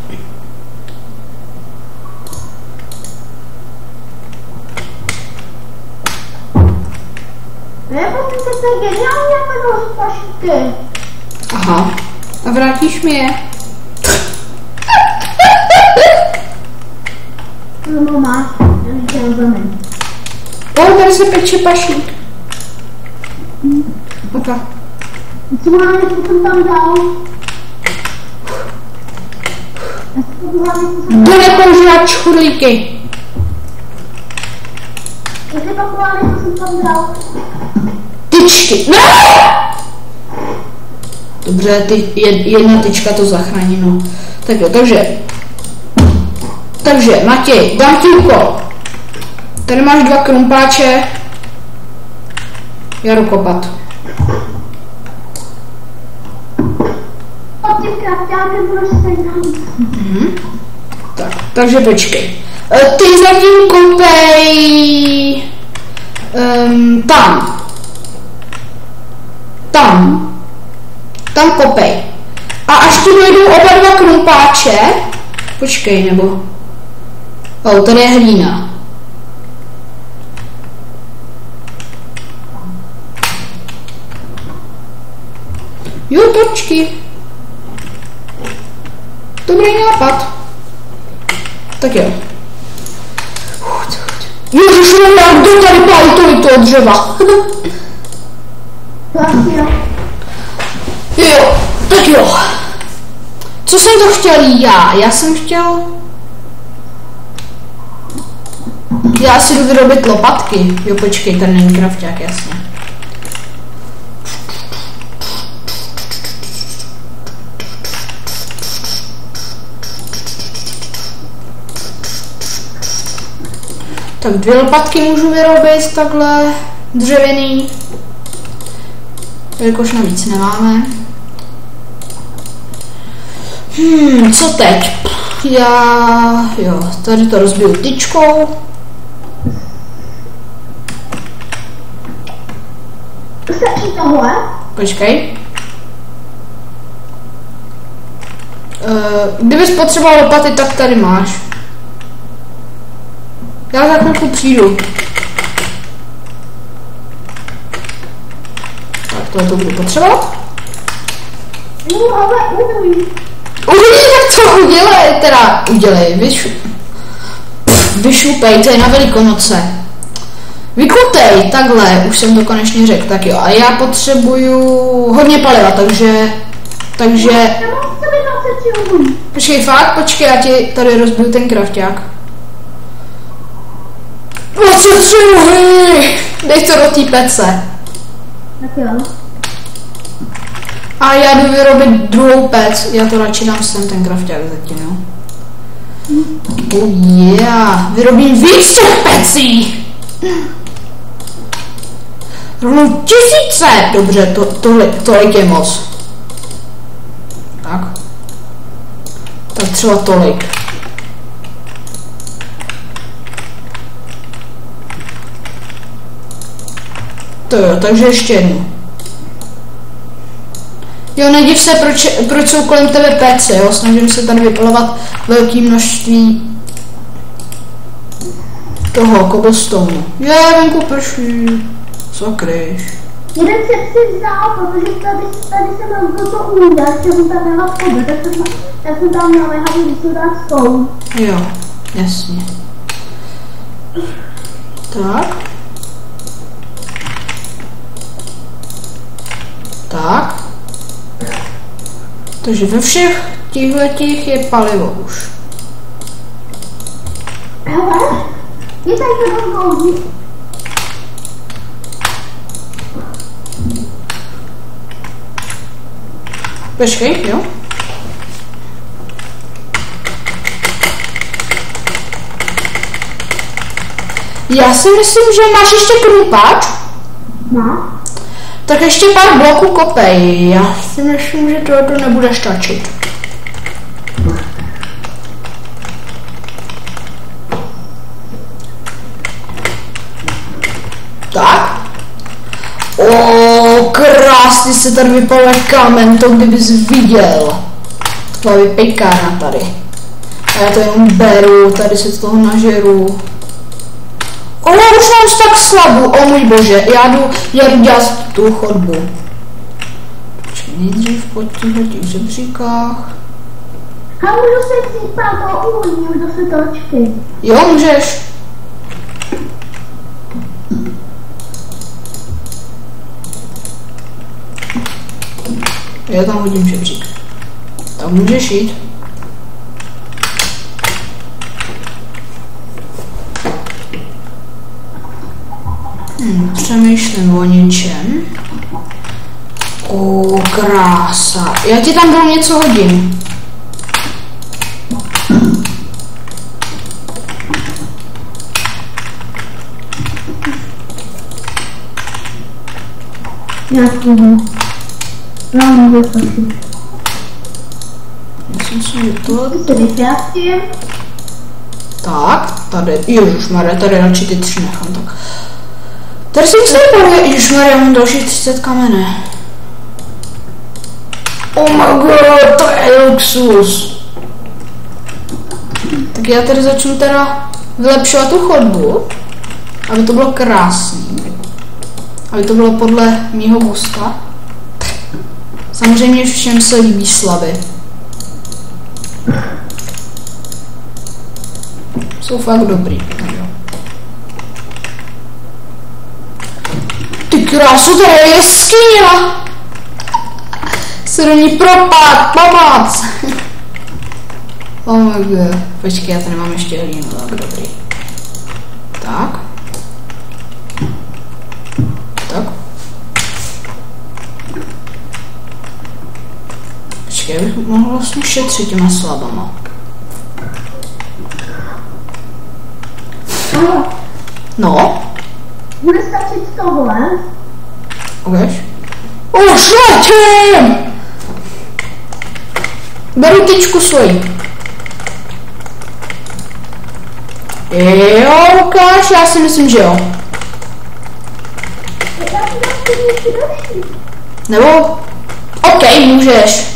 Nebo ty se to geniálně jako pašky. Aha. A vrátíš mi je? No máš. O, tady se peče pašík. Ok. Co máme, co jsem tam dal? Jdu nepoužívat čchurlíky. Jestli pakováme, co jsem tam dal? Tyčky. Ne! Dobře, ty, jedna tyčka to zachrání, no. Tak jo, takže. Takže, Matěj, dám ti úkol. Tady máš dva krumpáče. Já jdu kopat. Mhm. Tak, takže počkej. Ty zatím kopej um, tam. Tam. Tam kopej. A až ti dojdou oba dva krumpáče, počkej, nebo... O, tady je hlína. Jo, točky. Dobrý nápad. Tak jo. Ježiš, no, kdo tady pálí tolik toho dřeva? Jo. Jo, tak jo. Co jsem to chtěl já? Já jsem chtěl... Já si jdu vyrobit lopatky. Jo, počkej, tady není krafťák, jasně. Tak dvě lopatky můžu vyrobit takhle dřevěný. Jelikož navíc nemáme. Hmm, co teď? Já, jo, tady to rozbiju tyčkou. Stačí tohle? Počkej. Uh, kdybys potřeboval lopaty, tak tady máš. Já za chvilku přijdu. Tak tohle to budu potřebovat. No, ale udělej. Udělej, tak to udělej, teda udělej, vyšu... vyšupej, to je na Velikonoce. Vykutej, takhle, už jsem to konečně řekl, tak jo, a já potřebuju hodně paliva, takže, takže... Počkej, fakt, počkej, já ti tady rozbiju ten krafťák. dvacet tři uhly! Dej to do té pece. Tak jo. A já jdu vyrobit druhou pec, já to radši dám sem ten krafťák zatím, jo. Oh yeah, vyrobím víc těch pecí! Rovnou tisíce! Dobře, to, tolik, tolik je moc. Tak. Tak třeba tolik. To jo, takže ještě jednu. Jo, nediv se, proč, proč jsou kolem tebe pece, jo? Snažím se tady vypalovat velké množství toho cobblestone. Je, venku prší. Sakryš. Jeden jsem si vzal, protože tady, tady jsem rozbil to úder, že jsem tam měla vchody, tak jsem, tak jsem tam měla nehat, když jsem dát stůl. Jo, jasně. Tak. Tak. Takže ve všech těchhletích je palivo už. Hele, je tady to rozhoudí. Počkej, jo? Já si myslím, že máš ještě krumpáč. No. Tak ještě pár bloků kopej. Já si myslím, že tohle nebude stačit. Tak. O, krásně se tady vypaluje kámen, to kdybys viděl. Taková vypěkárna tady. A já to jenom beru, tady se z toho nažeru. O, už mám tak slabu, o můj bože, já jdu, já jdu dělat tu chodbu. Počkej, nejdřív po těch žebříkách. A můžu se vzít pár toho uhlí už do světelčky. Jo, můžeš. Já tam hodím žebřík. Tam můžeš jít. Hmm, přemýšlím o něčem. O, krása. Já ti tam dám něco hodím. Já jsem Já můžu taky. Myslím si, že to... Ty vykrátím. Tak, tady, ježišmarja, tady radši ty tři nechám, tak. Tady jsem se nepověděl, ježišmarja, mám dalších třicet kamene. Oh my god, to je luxus. Tak já tady začnu teda vylepšovat tu chodbu, aby to bylo krásný. Aby to bylo podle mýho gusta. Samozřejmě všem se líbí slavy. Jsou fakt dobrý. Ty krásu, tady je jeskyně! Se do ní propad, pomoc! Oh my god. Počkej, já tady mám ještě hlínu, tak dobrý. Tak. Tak. Počkej, bych mohl vlastně šetřit těma slabama. No? Bude stačit tohle? Uvěš? Už letím! Beru tyčku svoji. Jo, Lukáš, já si myslím, že jo. Nebo? OK, můžeš.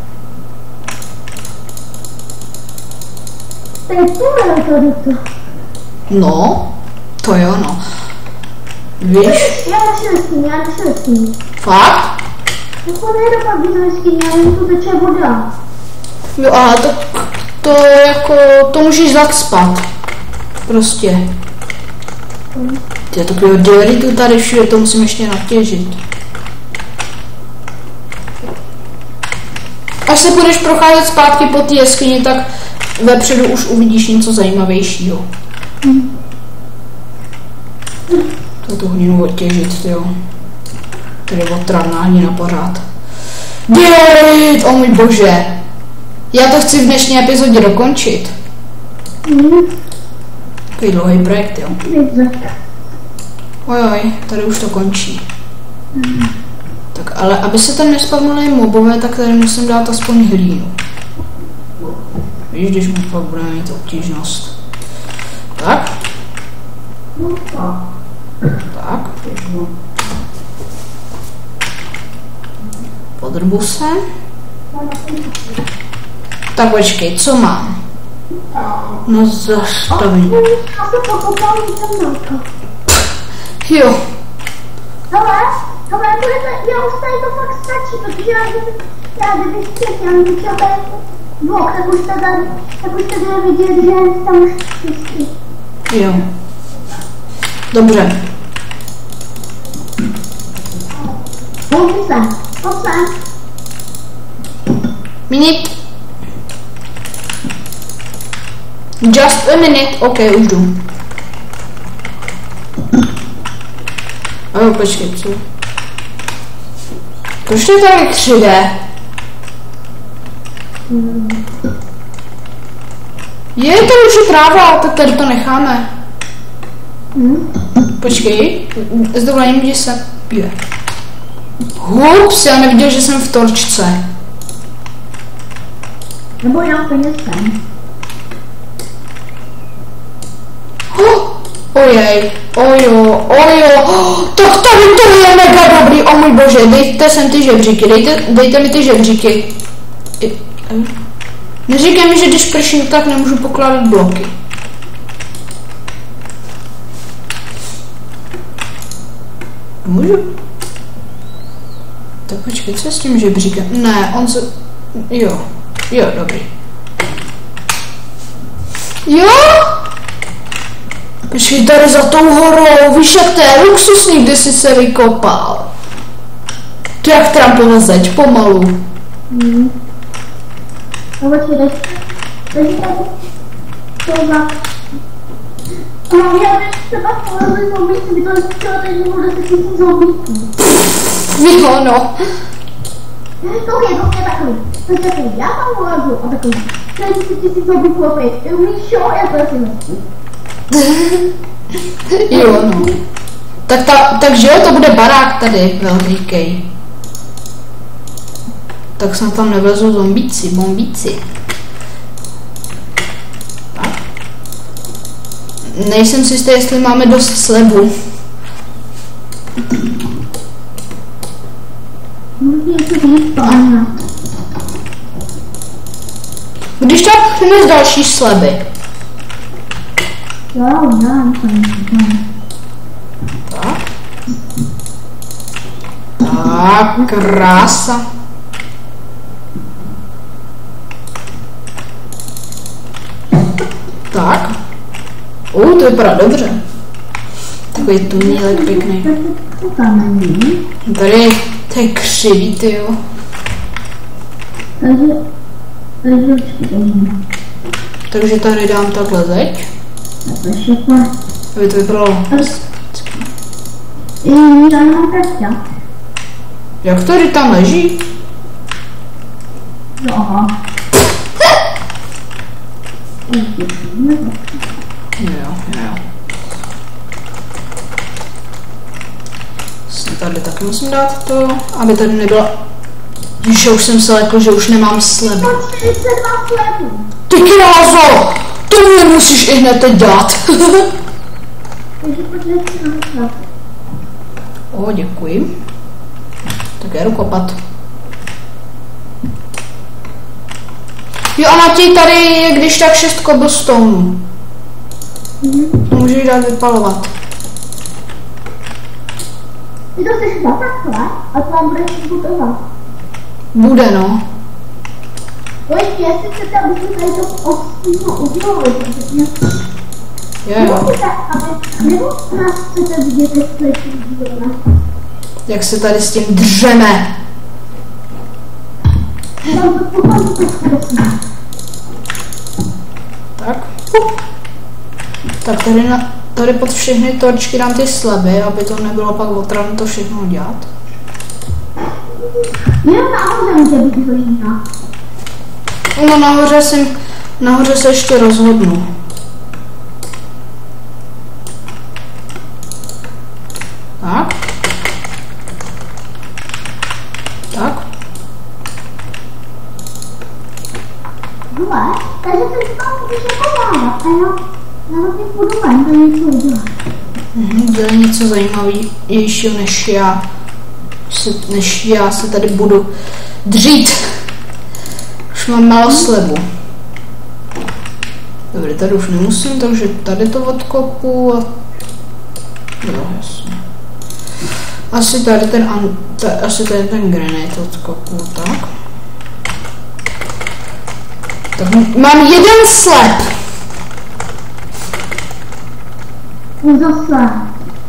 To je tohle to. No, to jo, no. Víš? Já našel skyně, já našel skyně. Fakt? To nejde pak být ve skyně, ale tu teče voda. Jo, aha, to, to jako, to můžeš zacpat. Prostě. Ty takového dioritu tady všude, to musím ještě natěžit. Až se budeš procházet zpátky po té jeskyni, tak vepředu už uvidíš něco zajímavějšího. Hmm. To tu hninu odtěžit, jo. Tady je otravná hnina pořád. Diorit, o můj bože. Já to chci v dnešní epizodě dokončit. Hmm. Takový dlouhý projekt, jo. Ojoj, tady už to končí. Hmm. Tak ale aby se tam nespavnuli mobové, tak tady musím dát aspoň hlínu. Víš, když mu pak budeme mít obtížnost. Tak. Tak. Podrbu se. Tak počkej, co mám? No zastavím. Já se pokopal tam. Jo. Hele, hele, já už tady to fakt stačí, protože já kdyby, já kdyby chtěl, já kdyby chtěl tady blok, tak už tady, tak už tady je vidět, že tam už čistý. Jo. Dobře. Pojď se, pojď se. Minute. Just a minute. OK, už jdu. Ale počkej, co? Proč to je tak tři dé? Hmm. Je to už je tráva, tak tady to necháme. Hmm. Počkej, s dovolením, že se... Je. Hups, já neviděl, že jsem v torčce. Nebo já úplně jsem. Oh, ojej, ojo, ojo, oh, tak tady to je mega dobrý, o můj bože, dejte sem ty žebříky, dejte, dejte mi ty žebříky. Neříkej mi, že když prším, tak nemůžu pokládat bloky. Můžu? Tak počkej, co s tím žebříkem? Ne, on se... Jo, jo, dobrý. Jo? Počkej, tady za tou horou, víš jak to je luxusní, kde jsi se vykopal. To jak Trumpova zeď, pomalu. Hmm. No počkej, dej. Dej tady. Tohle. No, já bych třeba polezli zombíci, by to chtěla teď nebo deset tisíc zombíků. Jo, no. To je, to je takový. To je takový, já tam polezu a takový. deset tisíc zombíků a pět. Umíš šo, já to asi nechci. Jo, no. Tak ta, takže jo, to bude barák tady, velký. Tak snad tam nevezou zombíci, bombíci. Tak. Nejsem si jistý, jestli máme dost slebu. Když tak přines další sleby. Jo, jo, Tak. Tak, krása. Tak. U, to vypadá dobře. Takový tunílek pěkný. Tady, to je křivý, tyjo. Takže, takže určitě. Takže tady dám takhle zeď. Aby to vypadalo. Jak tady tam leží? Jo, aha. Jo, jo. Tady taky musím dát to, aby tady nebyla... Když už jsem se lekl, že už nemám sleby. Ty kráso! To mě musíš i hned teď dát. O, děkuji. Tak já jdu kopat. Jo a Matěj, tady je když tak šest cobblestone. To můžeš dát vypalovat. Ty to chceš dát takhle a tam budeš zbudovat. Bude, no. Pojď, jestli chcete, abyste tady to obstíno udělali, protože... Jo, jo. Nebo nás chcete vidět, jestli to uděláme. Jak se tady s tím držeme. Tak. Tak tady, na, tady pod všechny torčky dám ty sleby, aby to nebylo pak otravné to všechno dělat. Jenom nahoře může být hlína. No nahoře jsem, nahoře se ještě rozhodnu. Tak. Tak. Hele, takže teď tam můžeš podávat a já na ty půjdu ven, to něco udělat. Mhm, dělej něco zajímavějšího než já. Se, než já se tady budu dřít. Už mám málo slebu. Dobře, tady už nemusím, takže tady to odkopu a... Jo, jasně. Asi tady ten, ta, asi tady ten granát odkopu, tak. Tak mám jeden slep. Zase.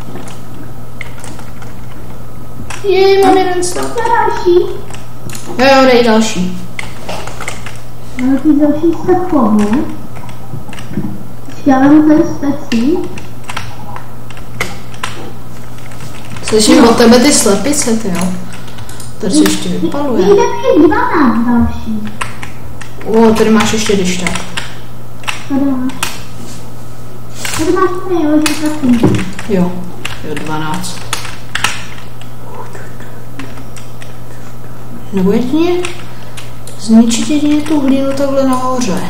Jej, mám jeden slep. To další. Jo, jo, dej další. Máme ty další stekovu. Chtěla mu ten stecí. Slyším od tebe ty slepice, ty jo. Tady se ještě vypaluje. Jde mi dvanáct další. O, tady máš ještě když tak. Tady máš. Tady máš tady, jo, že taky. Jo, jo, dvanáct. Nebo jedině zničit jedině tu hlínu takhle nahoře.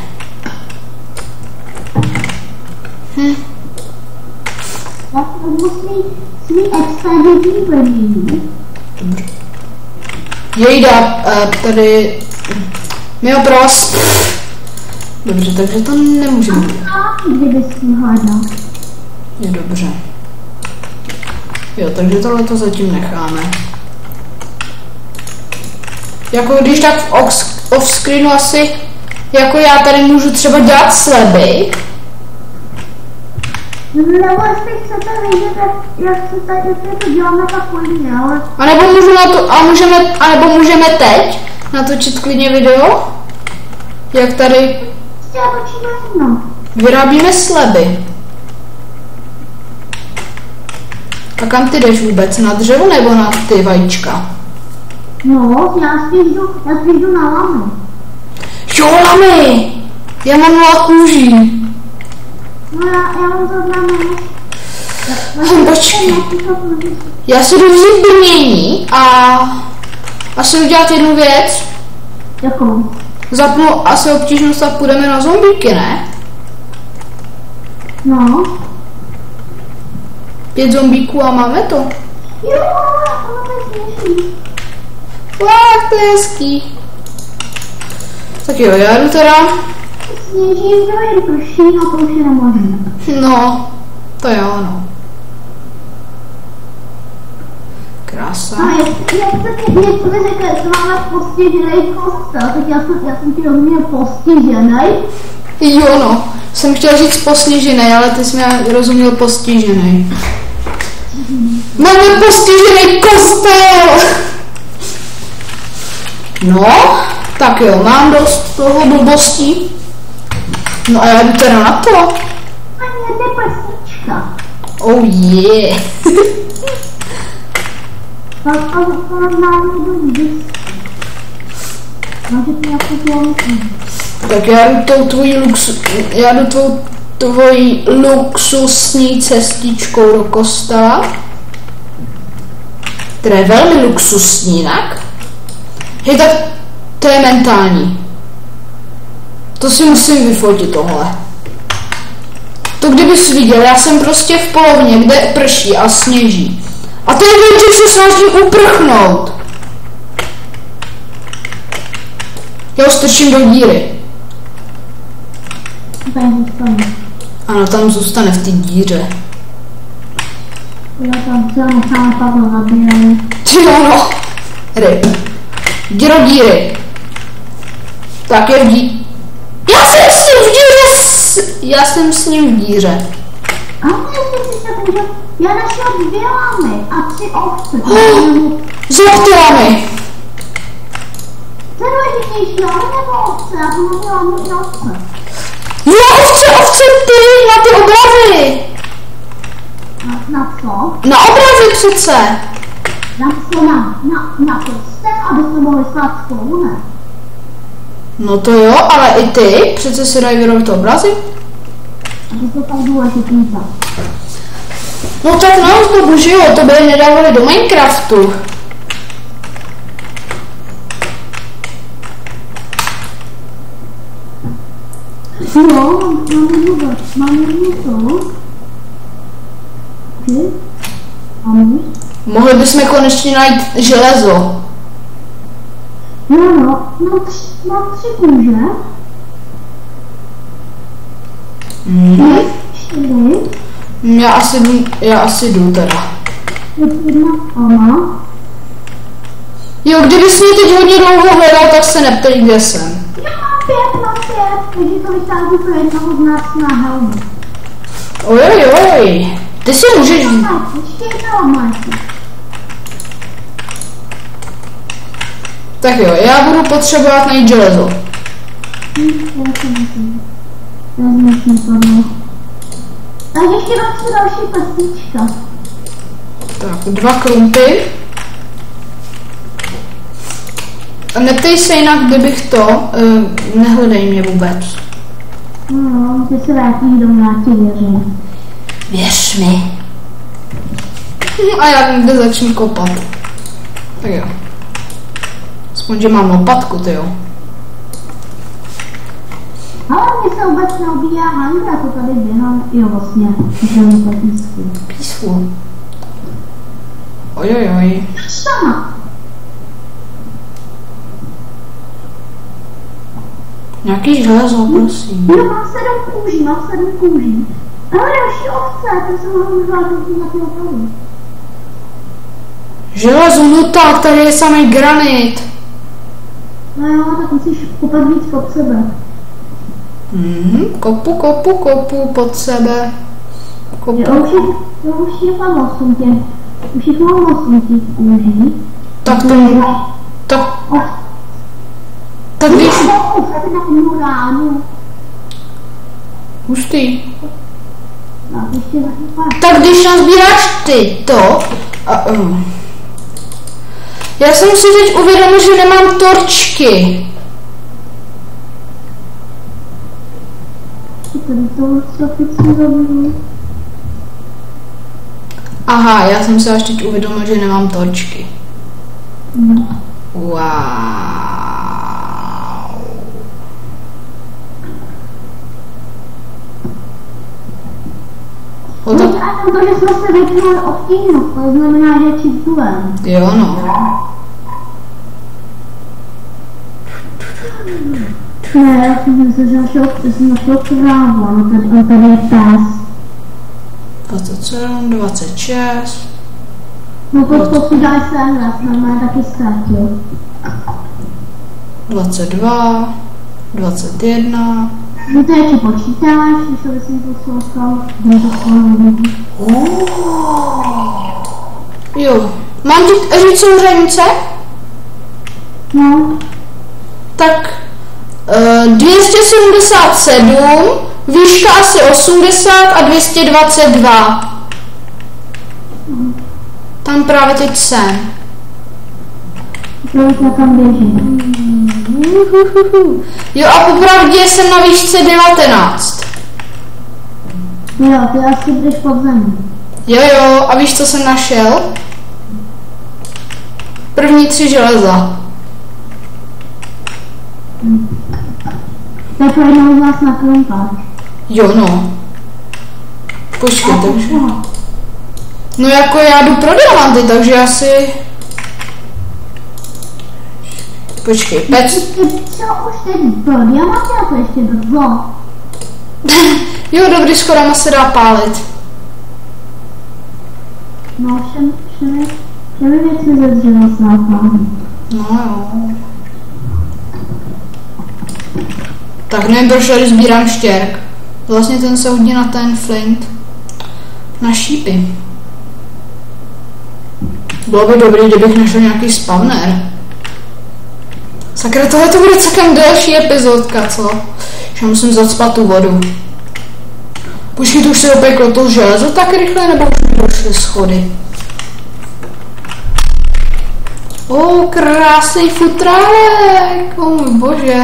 Hm. Já to musí svý expediční plnění. Dobře. Jejda, uh, tady... Mio pros. Dobře, takže to nemůžeme. A kdybys hádal. Je dobře. Jo, takže tohle to zatím necháme. Jako když tak v off-screenu asi, jako já tady můžu třeba dělat sleby. Nebo jestli chcete vědět, jak, jak, se ta, jak to děláme, tak klidně, ale... A nebo můžu na to, a můžeme, a nebo můžeme teď natočit klidně video? Jak tady Prostě točíme jedno. vyrábíme sleby. A kam ty jdeš vůbec? Na dřevo nebo na ty vajíčka? No, já spíš jdu, já spíš jdu na lamy. Jo, lamy! Já mám nula kůží. No já, já mám to znamená. Hm, počkej. Já si jdu vzít brnění a asi udělat jednu věc. Jakou? Zapnu asi obtížnost a půjdeme na zombíky, ne? No. Pět zombíků a máme to. Jo, ono to je směšný. Wow, to je hezký. Tak jo, já jdu teda. Sněží, že jen prší, no to už je nemožné. No, to jo, no. Krása. A jak, jak jste mi něco mi řekl, že máme postižený kostel, tak já jsem, já jsem ti rozuměl postižený. Jo, no. Jsem chtěl říct posněžený, ale ty jsi mě rozuměl postižený. Máme postižený kostel! No, tak jo, mám dost toho blbostí. No a já jdu teda na to. A mě to je prsnička. Oh yeah. Tak a to normálně jdu vždycky. Máte to jako dělat? Tak já jdu tou tvojí luxu, já jdu tvou, tvojí luxusní cestičkou do kostela. Která je velmi luxusní, jinak. Hej, tak to je mentální. To si musím vyfotit tohle. To kdybys viděl, já jsem prostě v polovně, kde prší a sněží. A teď vím, že se snažím uprchnout. Já ho strčím do díry. Tam zůstane. Ano, tam zůstane v té díře. Já tam se necháme padlo zabíjení. Ty ono. Ryb. Jdi do díry. Tak je v dí... Já jsem s ním v díře! S... Já jsem s ním v díře. A jestli si tak můžu, já našel dvě lamy a tři ovce. Zlobtila mi. Co je důležitější, lamy nebo ovce? Já to mám lamy i ovce. Jo, ovce, ovce, ty, na ty obrazy. Na, na co? Na obrazy přece. Na co? Na, na, na prsten, aby jsme mohli stát spolu, ne? No to jo, ale i ty přece si dají vyrobit obrazy. Aby to tak důležitý tak. No tak na ozdobu, že jo, to by nedávali do Minecraftu. Jo, mám jednu, mám jednu to. Ty? Ano. Mohli bychom konečně najít železo. Jo, no, mám tři, mám tři kůže. Mm. Čtyři. Já asi jdu, já asi jdu teda. Jedna ona. Jo, kdybys mě teď hodně dlouho hledal, tak se neptej, kde jsem. Já mám pět, mám pět, takže to vychází pro jednoho z nás na helmu. Ojoj, ojoj. Ty si můžeš... Ještě jedna máte. Tak jo, já budu potřebovat najít železo. Tak ještě mám tři další pestička. Tak, dva krumpy. A neptej se jinak, kdybych to, uh, nehledej mě vůbec. No, ty se vrátí domů, já ti věřím. Věř mi. A já vím, kde začnu kopat. Tak jo. Aspoň, že mám lopatku, tyjo. Ale mě se vůbec neobíjá Handra, to tady běhám, jo vlastně, že mi to písku. Peaceful. Ojojoj. Sama. Nějaký železo, prosím. Jo, mám sedm kůží, mám sedm kůží. Ale další ovce, to se mohou zvládnout na ty opravy. Železo, no tak, tady je samý granit. No jo, tak musíš kopat víc pod sebe. Mhm, kopu, kopu, kopu pod sebe. Jo, už je, jo, už je mám osm těch, už jich mám osm těch kůží. Tak to, tak, Oh. tak když, Oh, tak na jednu ránu. hustý. No, ještě taky pár. Tak když nazbíráš ty to, a, uh. já jsem si teď uvědomil, že nemám torčky. Tady to sofici zabudu. Aha, já jsem si až teď uvědomil, že nemám torčky. No. Wow. O, tak, A to, že jsme se vypnuli od týdnu, to znamená, že čistujeme. jo no. Ne, já jsem myslel, že našel, že jsem našel krávu, no tady, tady je pes. dvacet sedm, dvacet šest. No to to si daj sem, já jsem mě taky ztratil. dvacet dva, dvacet jedna. Víte, jak ti počítáš, když to bys mi poslouchal, kde to spolu. Jo. Mám ti říct souřadnice? No, Tak uh, dvě stě sedmdesát sedm, výška asi osmdesát a dvě stě dvacet dva. Tam právě teď jsem. to už tam běží. Jo a popravdě jsem na výšce devatenáct. Jo, ty asi budeš pod zemí. Jo jo, a víš, co jsem našel? První tři železa. Tak jednou z nás naklompáš. Jo no. Počkej, takže... No jako já jdu pro diamanty, takže asi... Počkej, pec... Ty co už teď pro diamanty, a to ještě brzo. Jo, dobrý, skoro se dá pálit. No, všem, všemi, všemi věcmi ze dřeva se nápádí. No jo. Tak nevím, proč tady sbírám štěrk. Vlastně ten se hodí na ten flint. Na šípy. Bylo by dobrý, kdybych našel nějaký spawner. Sakra, tohle to bude celkem delší epizodka, co? Že musím zacpat tu vodu. Počkej, to už se opeklo to železo tak rychle, nebo už mi došly schody? O, krásný futrálek, o můj bože.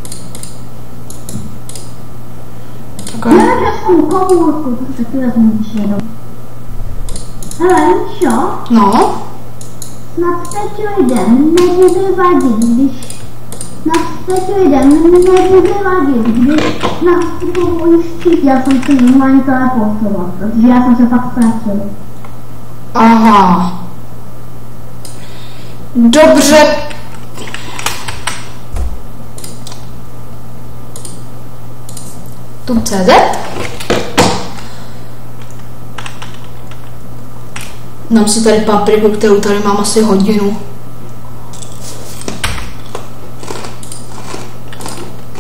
Já že jsem kohoutku, to taky vezmu čeru. Ale víš jo, No, snad teď lidem nebude vadit, když snad teď lidem nebude vadit, když nás povolí štít. Já jsem se normálně teleportoval, protože já jsem se fakt ztratil. aha. Dobře. Tu C Z. Dám si tady papriku, kterou tady mám asi hodinu.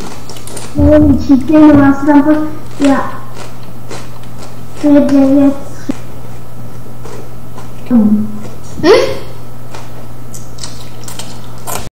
Nevím, číkej, no já se tam to, já, to je devět